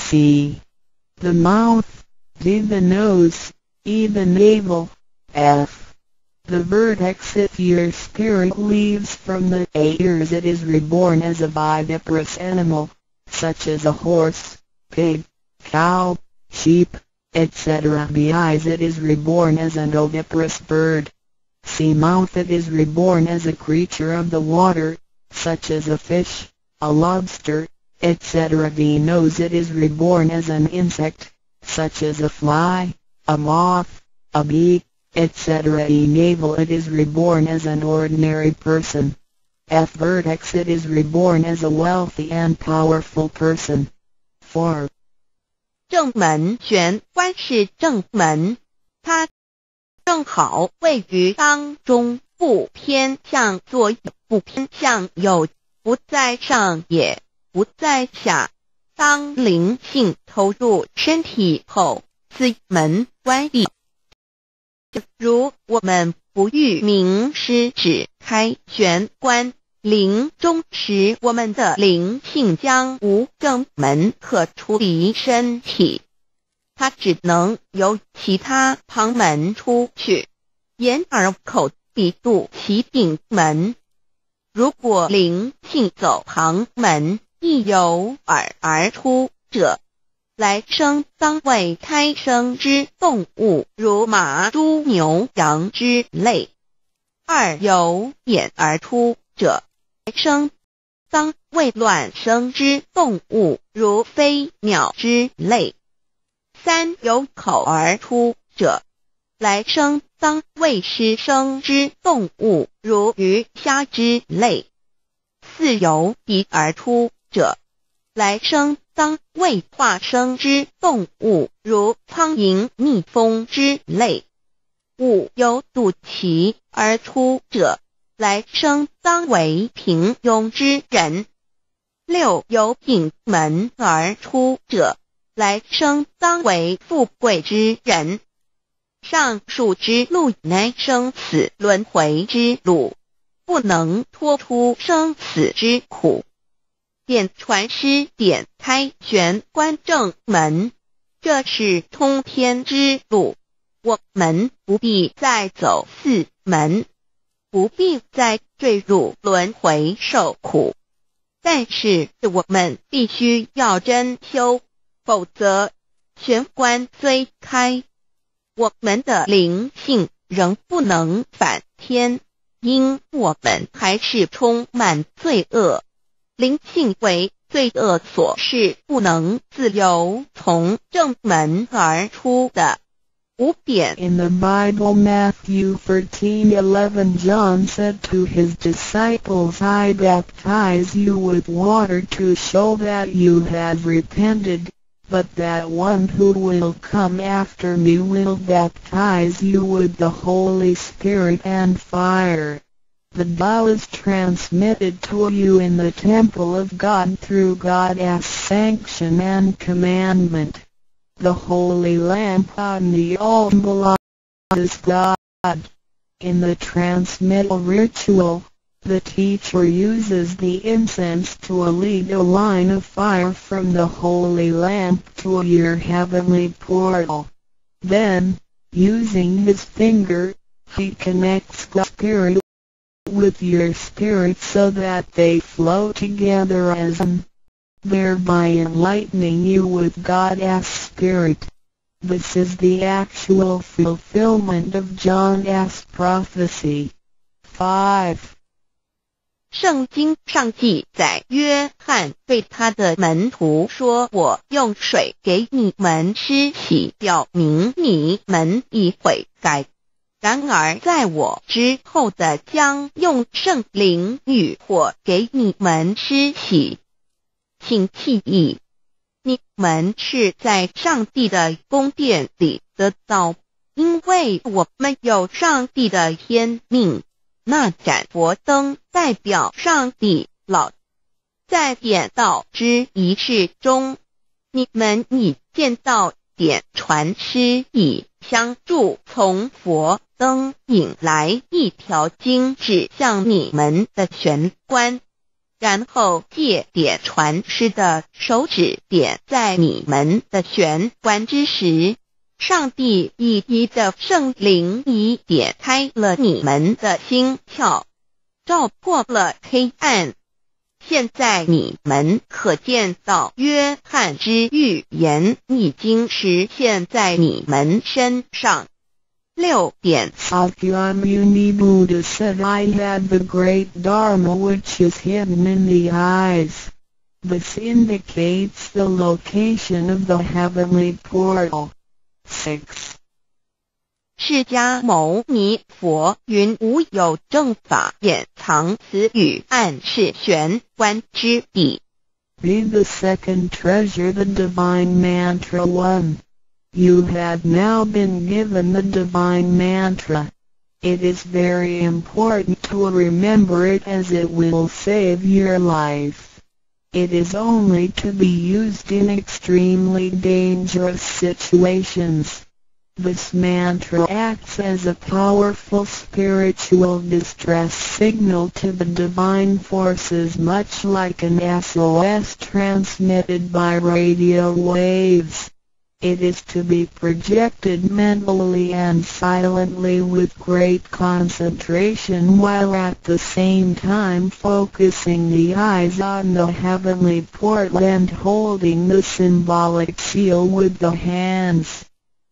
C. The mouth, D. The nose, E. The navel, F. The vertex. If your spirit leaves from the ears, it is reborn as a viviparous animal, such as a horse, pig, cow, sheep, et cetera. B. Eyes. It is reborn as an oviparous bird. C. Mouth. It is reborn as a creature of the water, such as a fish, a lobster, et cetera. D. Nose. It is reborn as an insect, such as a fly, a moth, a bee, et cetera. E. Navel. It is reborn as an ordinary person. F. Vertex. It is reborn as a wealthy and powerful person. four. 正门。玄关是正门，它正好位于当中，不偏向左，不偏向右，不在上也不在下。当灵性投入身体后，此门关闭。如我们不遇名师指开玄关，灵终时，我们的灵性将无正门可出离身体，它只能由其他旁门出去，眼耳口鼻肚脐顶门。如果灵性走旁门，亦由耳而出者，来生当为胎生之动物，如马、猪、牛、羊之类。 二由眼而出者，生当为卵生之动物，如飞鸟之类。三由口而出者，来生当为湿生之动物，如鱼虾之类。四由鼻而出者，来生当为化生之动物，如苍蝇蜜蜂之类。五由肚脐而出者，来生当为平庸之人。六由顶门而出者，来生当为富贵之人。上述之路乃生死轮回之路，不能脱出生死之苦。点传师点开玄关正门，这是通天之路，我们不必再走四门，不必再坠入轮回受苦。但是我们必须要真修，否则玄关虽开，我们的灵性仍不能返天，因我们还是充满罪恶。灵性为罪恶所是不能自由从正门而出的。五点 In the Bible, Matthew thirteen eleven, John said to his disciples, I baptize you with water to show that you have repented, but that one who will come after me will baptize you with the Holy Spirit and fire. The Tao is transmitted to you in the temple of God through God's sanction and commandment. The holy lamp on the altar is God. In the transmittal ritual, the teacher uses the incense to lead a line of fire from the holy lamp to your heavenly portal. Then, using his finger, he connects the spirit with your spirit so that they flow together as one, thereby enlightening you with God's Spirit. This is the actual fulfillment of John's prophecy. five. 圣经上记载，约翰对他的门徒说，我用水给你们施洗，表明你们已悔改。然而在我之后的将用圣灵与火给你们施洗。请记忆，你们是在上帝的宫殿里得到，因为我们有上帝的天命。那盏佛灯代表上帝老。在点道之仪式中，你们已见到点传师以相助从佛灯引来一条经指向你们的玄关，然后借点传师的手指点在你们的玄关之时，上帝以一的圣灵已点开了你们的心窍，照破了黑暗。现在你们可见到约翰之预言已经实现在你们身上。六点 Sakyamuni Buddha said, I had the great Dharma which is hidden in the eyes. This indicates the location of the heavenly portal. six. 释迦牟尼佛云无有正法掩藏此语，暗示玄关之地。 Be the second treasure, the divine mantra one. You have now been given the divine mantra. It is very important to remember it as it will save your life. It is only to be used in extremely dangerous situations. This mantra acts as a powerful spiritual distress signal to the divine forces, much like an S O S transmitted by radio waves. It is to be projected mentally and silently with great concentration, while at the same time focusing the eyes on the heavenly portal and holding the symbolic seal with the hands.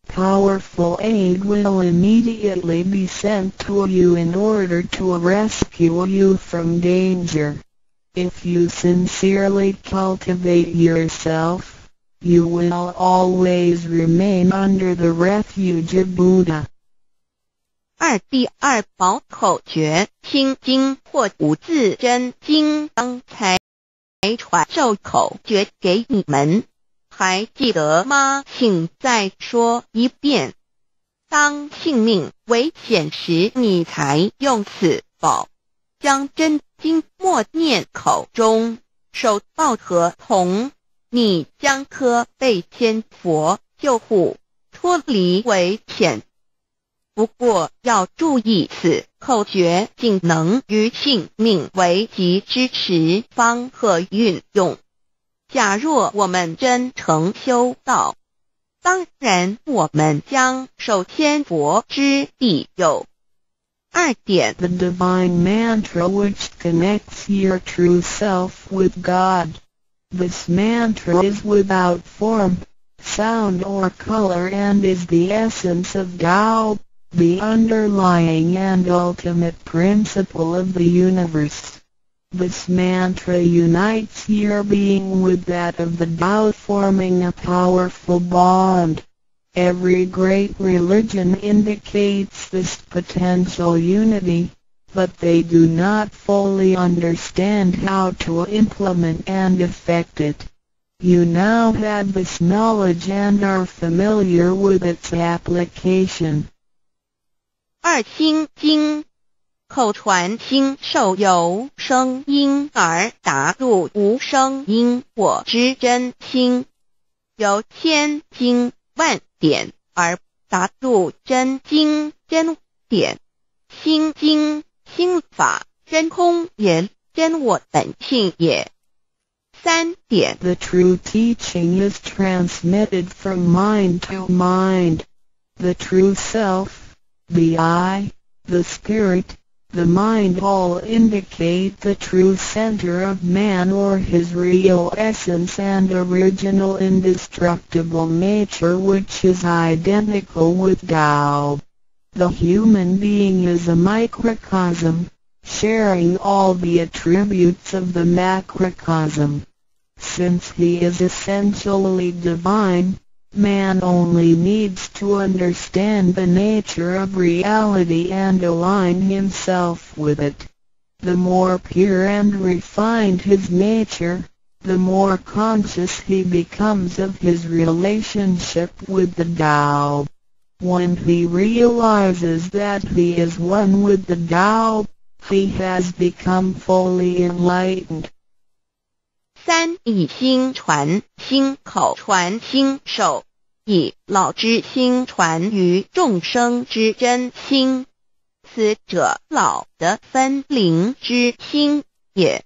powerful aid will immediately be sent to you in order to rescue you from danger. If you sincerely cultivate yourself, you will always remain under the refuge of Buddha. 二第二宝口诀心经或无字真经，刚才传授口诀给你们，还记得吗？请再说一遍。当性命危险时，你才用此宝，将真经默念口中，手抱合同，你将可被仙佛救护，脱离危险。不过要注意，此口诀仅能于性命危急之时方可运用。假若我们真诚修道，当然我们将受仙佛之庇佑。二点 The divine mantra which connects your true self with God. This mantra is without form, sound or color and is the essence of Tao, the underlying and ultimate principle of the universe. This mantra unites your being with that of the Tao, forming a powerful bond. Every great religion indicates this potential unity, but they do not fully understand how to implement and effect it. You now have this knowledge and are familiar with its application. 二心经口传心受由声音而达入无声因果之真心，由千经万点而达入真经真点。心经心法真空也，真我本性也。三点 The true teaching is transmitted from mind to mind. The true self, the I, the spirit, the mind all indicate the true center of man or his real essence and original indestructible nature, which is identical with Tao. The human being is a microcosm, sharing all the attributes of the macrocosm. Since he is essentially divine, man only needs to understand the nature of reality and align himself with it. The more pure and refined his nature, the more conscious he becomes of his relationship with the Tao. When he realizes that he is one with the Tao, he has become fully enlightened. 三以心传心口传心手，以老之心传于众生之真心，此者老的分灵之心也。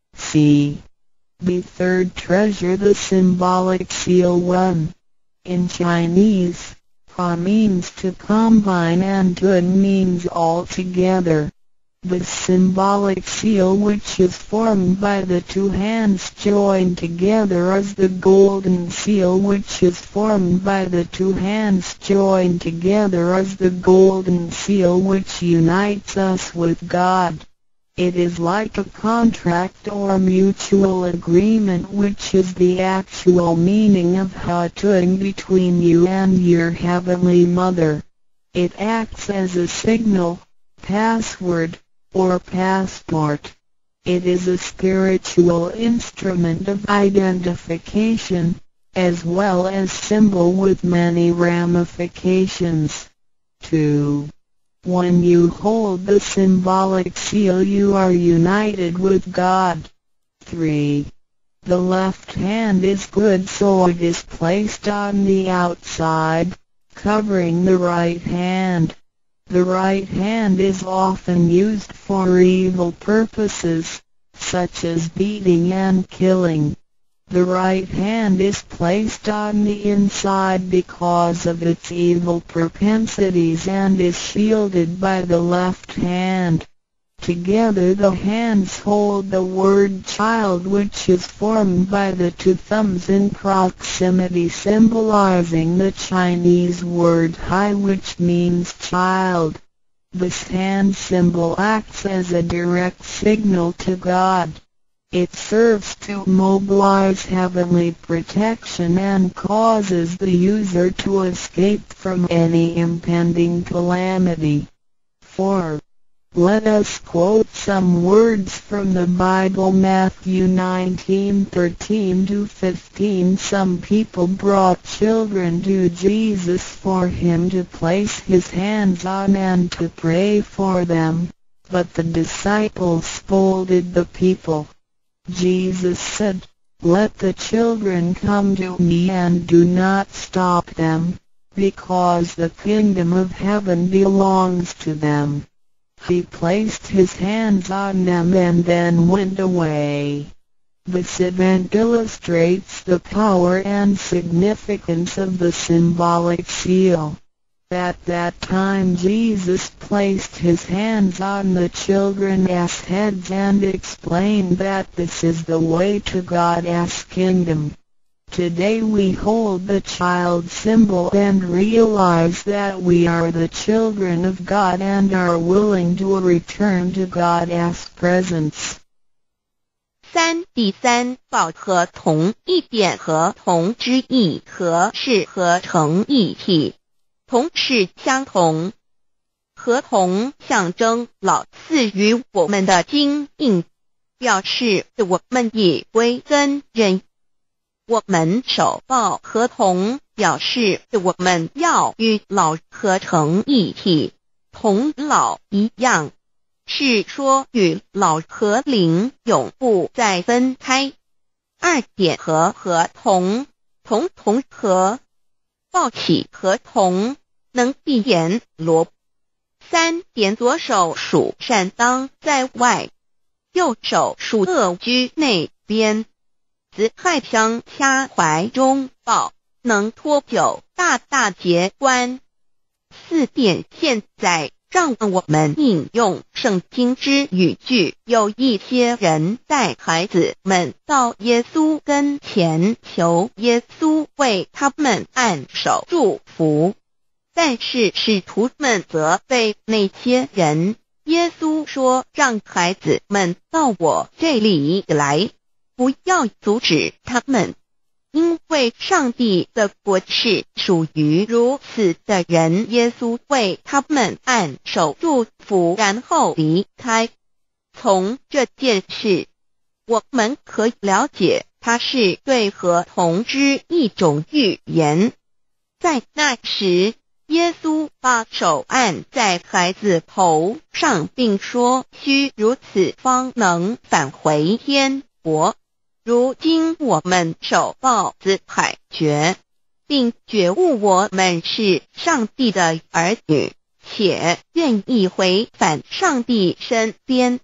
C. The third treasure, the symbolic seal one. In Chinese, Pa means to combine and Tun means all together. The symbolic seal, which is formed by the two hands joined together, is the golden seal, which is formed by the two hands joined together is the golden seal which unites us with God. It is like a contract or mutual agreement, which is the actual meaning of Hatun between you and your Heavenly Mother. It acts as a signal, password, or passport. It is a spiritual instrument of identification, as well as symbol with many ramifications. two. When you hold the symbolic seal, you are united with God. three. The left hand is good, so it is placed on the outside, covering the right hand. The right hand is often used for evil purposes, such as beating and killing. The right hand is placed on the inside because of its evil propensities and is shielded by the left hand. Together the hands hold the word child, which is formed by the two thumbs in proximity, symbolizing the Chinese word hai, which means child. This hand symbol acts as a direct signal to God. It serves to mobilize heavenly protection and causes the user to escape from any impending calamity. four. Let us quote some words from the Bible. Matthew nineteen thirteen to fifteen. Some people brought children to Jesus for him to place his hands on and to pray for them, but the disciples scolded the people. Jesus said, "Let the children come to me and do not stop them, because the kingdom of heaven belongs to them." He placed his hands on them and then went away. This event illustrates the power and significance of the symbolic seal. At that time Jesus placed his hands on the children's heads and explained that this is the way to God's kingdom. Today we hold the child symbol and realize that we are the children of God and are willing to return to God's presence. 三、第三，抱合同一点合同之意，合是合成一体，同是相同。合同象征老赐予我们的经印，表示我们已归根认。我们手抱合同，表示我们要与老合成一体，同老一样，是说与老和灵永不再分开。二点合合同，同同合，抱起合同，能闭眼罗。三点左手属善当在外，右手属恶居内边。子亥相掐怀中抱，能托久大大节关。四点现在让我们引用圣经之语句，有一些人带孩子们到耶稣跟前，求耶稣为他们按手祝福，但是使徒们责备那些人。耶稣说，让孩子们到我这里来，不要阻止他们，因为上帝的国是属于如此的人。耶稣为他们按手祝福，然后离开。从这件事，我们可以了解，它是对合同之一种预言。在那时，耶稣把手按在孩子头上，并说，须如此方能返回天国。如今我们手抱子海觉，并觉悟我们是上帝的儿女，且愿意回返上帝身边。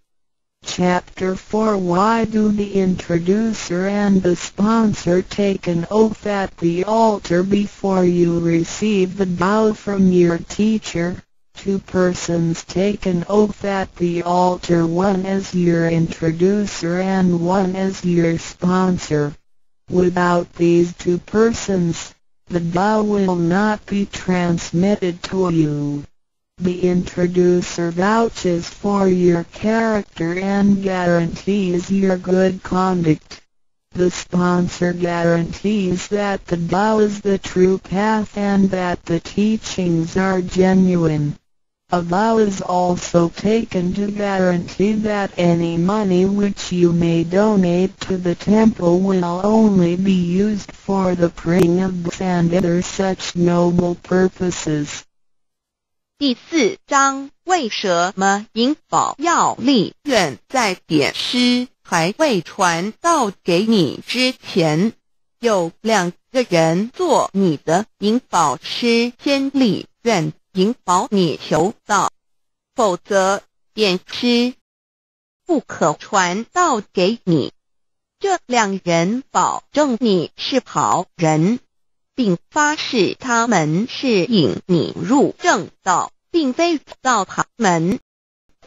Chapter four. Why do the introducer and the sponsor take an oath at the altar before you receive the Tao from your teacher? Two persons take an oath at the altar, one as your introducer and one as your sponsor. Without these two persons, the Tao will not be transmitted to you. The introducer vouches for your character and guarantees your good conduct. The sponsor guarantees that the Tao is the true path and that the teachings are genuine. A vow is also taken to guarantee that any money which you may donate to the temple will only be used for the praying of books and other such noble purposes. 第四章，为什么银宝要立愿在点诗还未传到给你之前，有两个人做你的银宝师，先立愿引保你求道，否则点诗不可传道给你。这两人保证你是好人，并发誓他们是引你入正道，并非到他们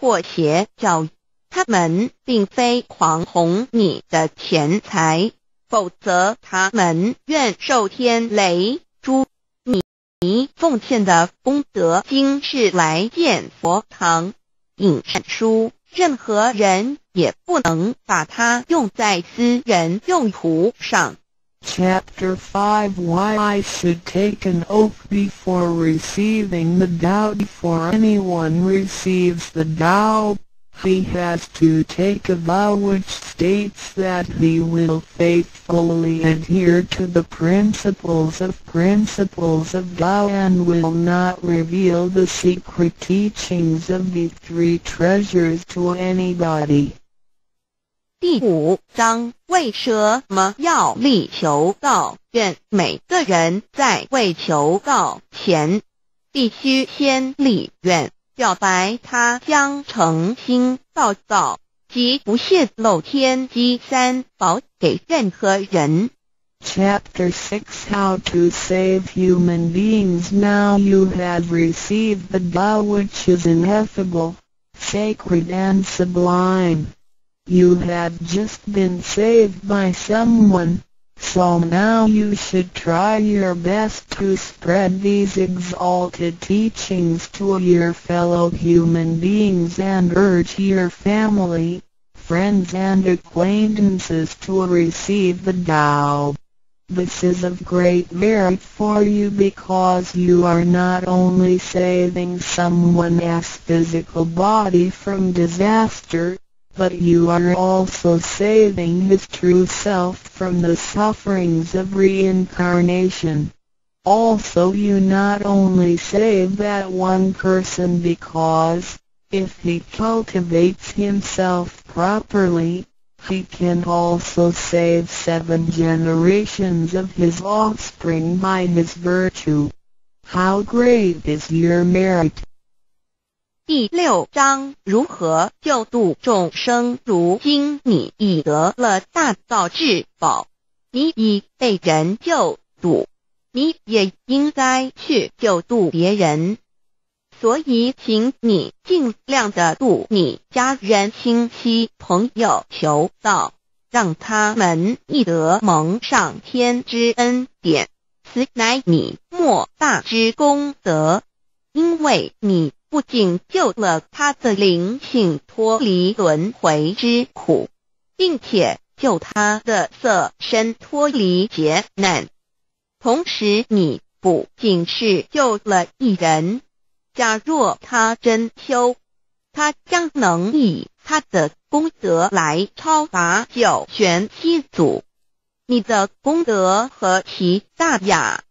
破邪教，他们并非狂哄你的钱财，否则他们愿受天雷诛。你奉献的功德金是来建佛堂、印善书，任何人也不能把它用在私人用途上。 Chapter five Why I should take an oath before receiving the Tao. Before anyone receives the Tao, he has to take a vow which states that he will faithfully adhere to the principles of principles of Tao and will not reveal the secret teachings of the three treasures to anybody. 第五章，为什么要力求道？愿每个人在为求道前，必须先立愿，表白他将诚心道道，即不泄露天机三宝给任何人。 Chapter six How to save human beings. Now you have received the Tao, which is ineffable, sacred and sublime. You have just been saved by someone, so now you should try your best to spread these exalted teachings to your fellow human beings and urge your family, friends and acquaintances to receive the Tao. This is of great merit for you because you are not only saving someone's physical body from disaster, but you are also saving his true self from the sufferings of reincarnation. Also you not only save that one person because, if he cultivates himself properly, he can also save seven generations of his offspring by his virtue. How great is your merit! 第六章，如何救度众生。如今你已得了大道至宝，你已被人救度，你也应该去救度别人。所以请你尽量的度你家人、亲戚、朋友求道，让他们亦得蒙上天之恩典，此乃你莫大之功德。因为你不仅救了他的灵性脱离轮回之苦，并且救他的色身脱离劫难，同时你不仅是救了一人，假若他真修，他将能以他的功德来超拔九玄七祖。你的功德何其大呀！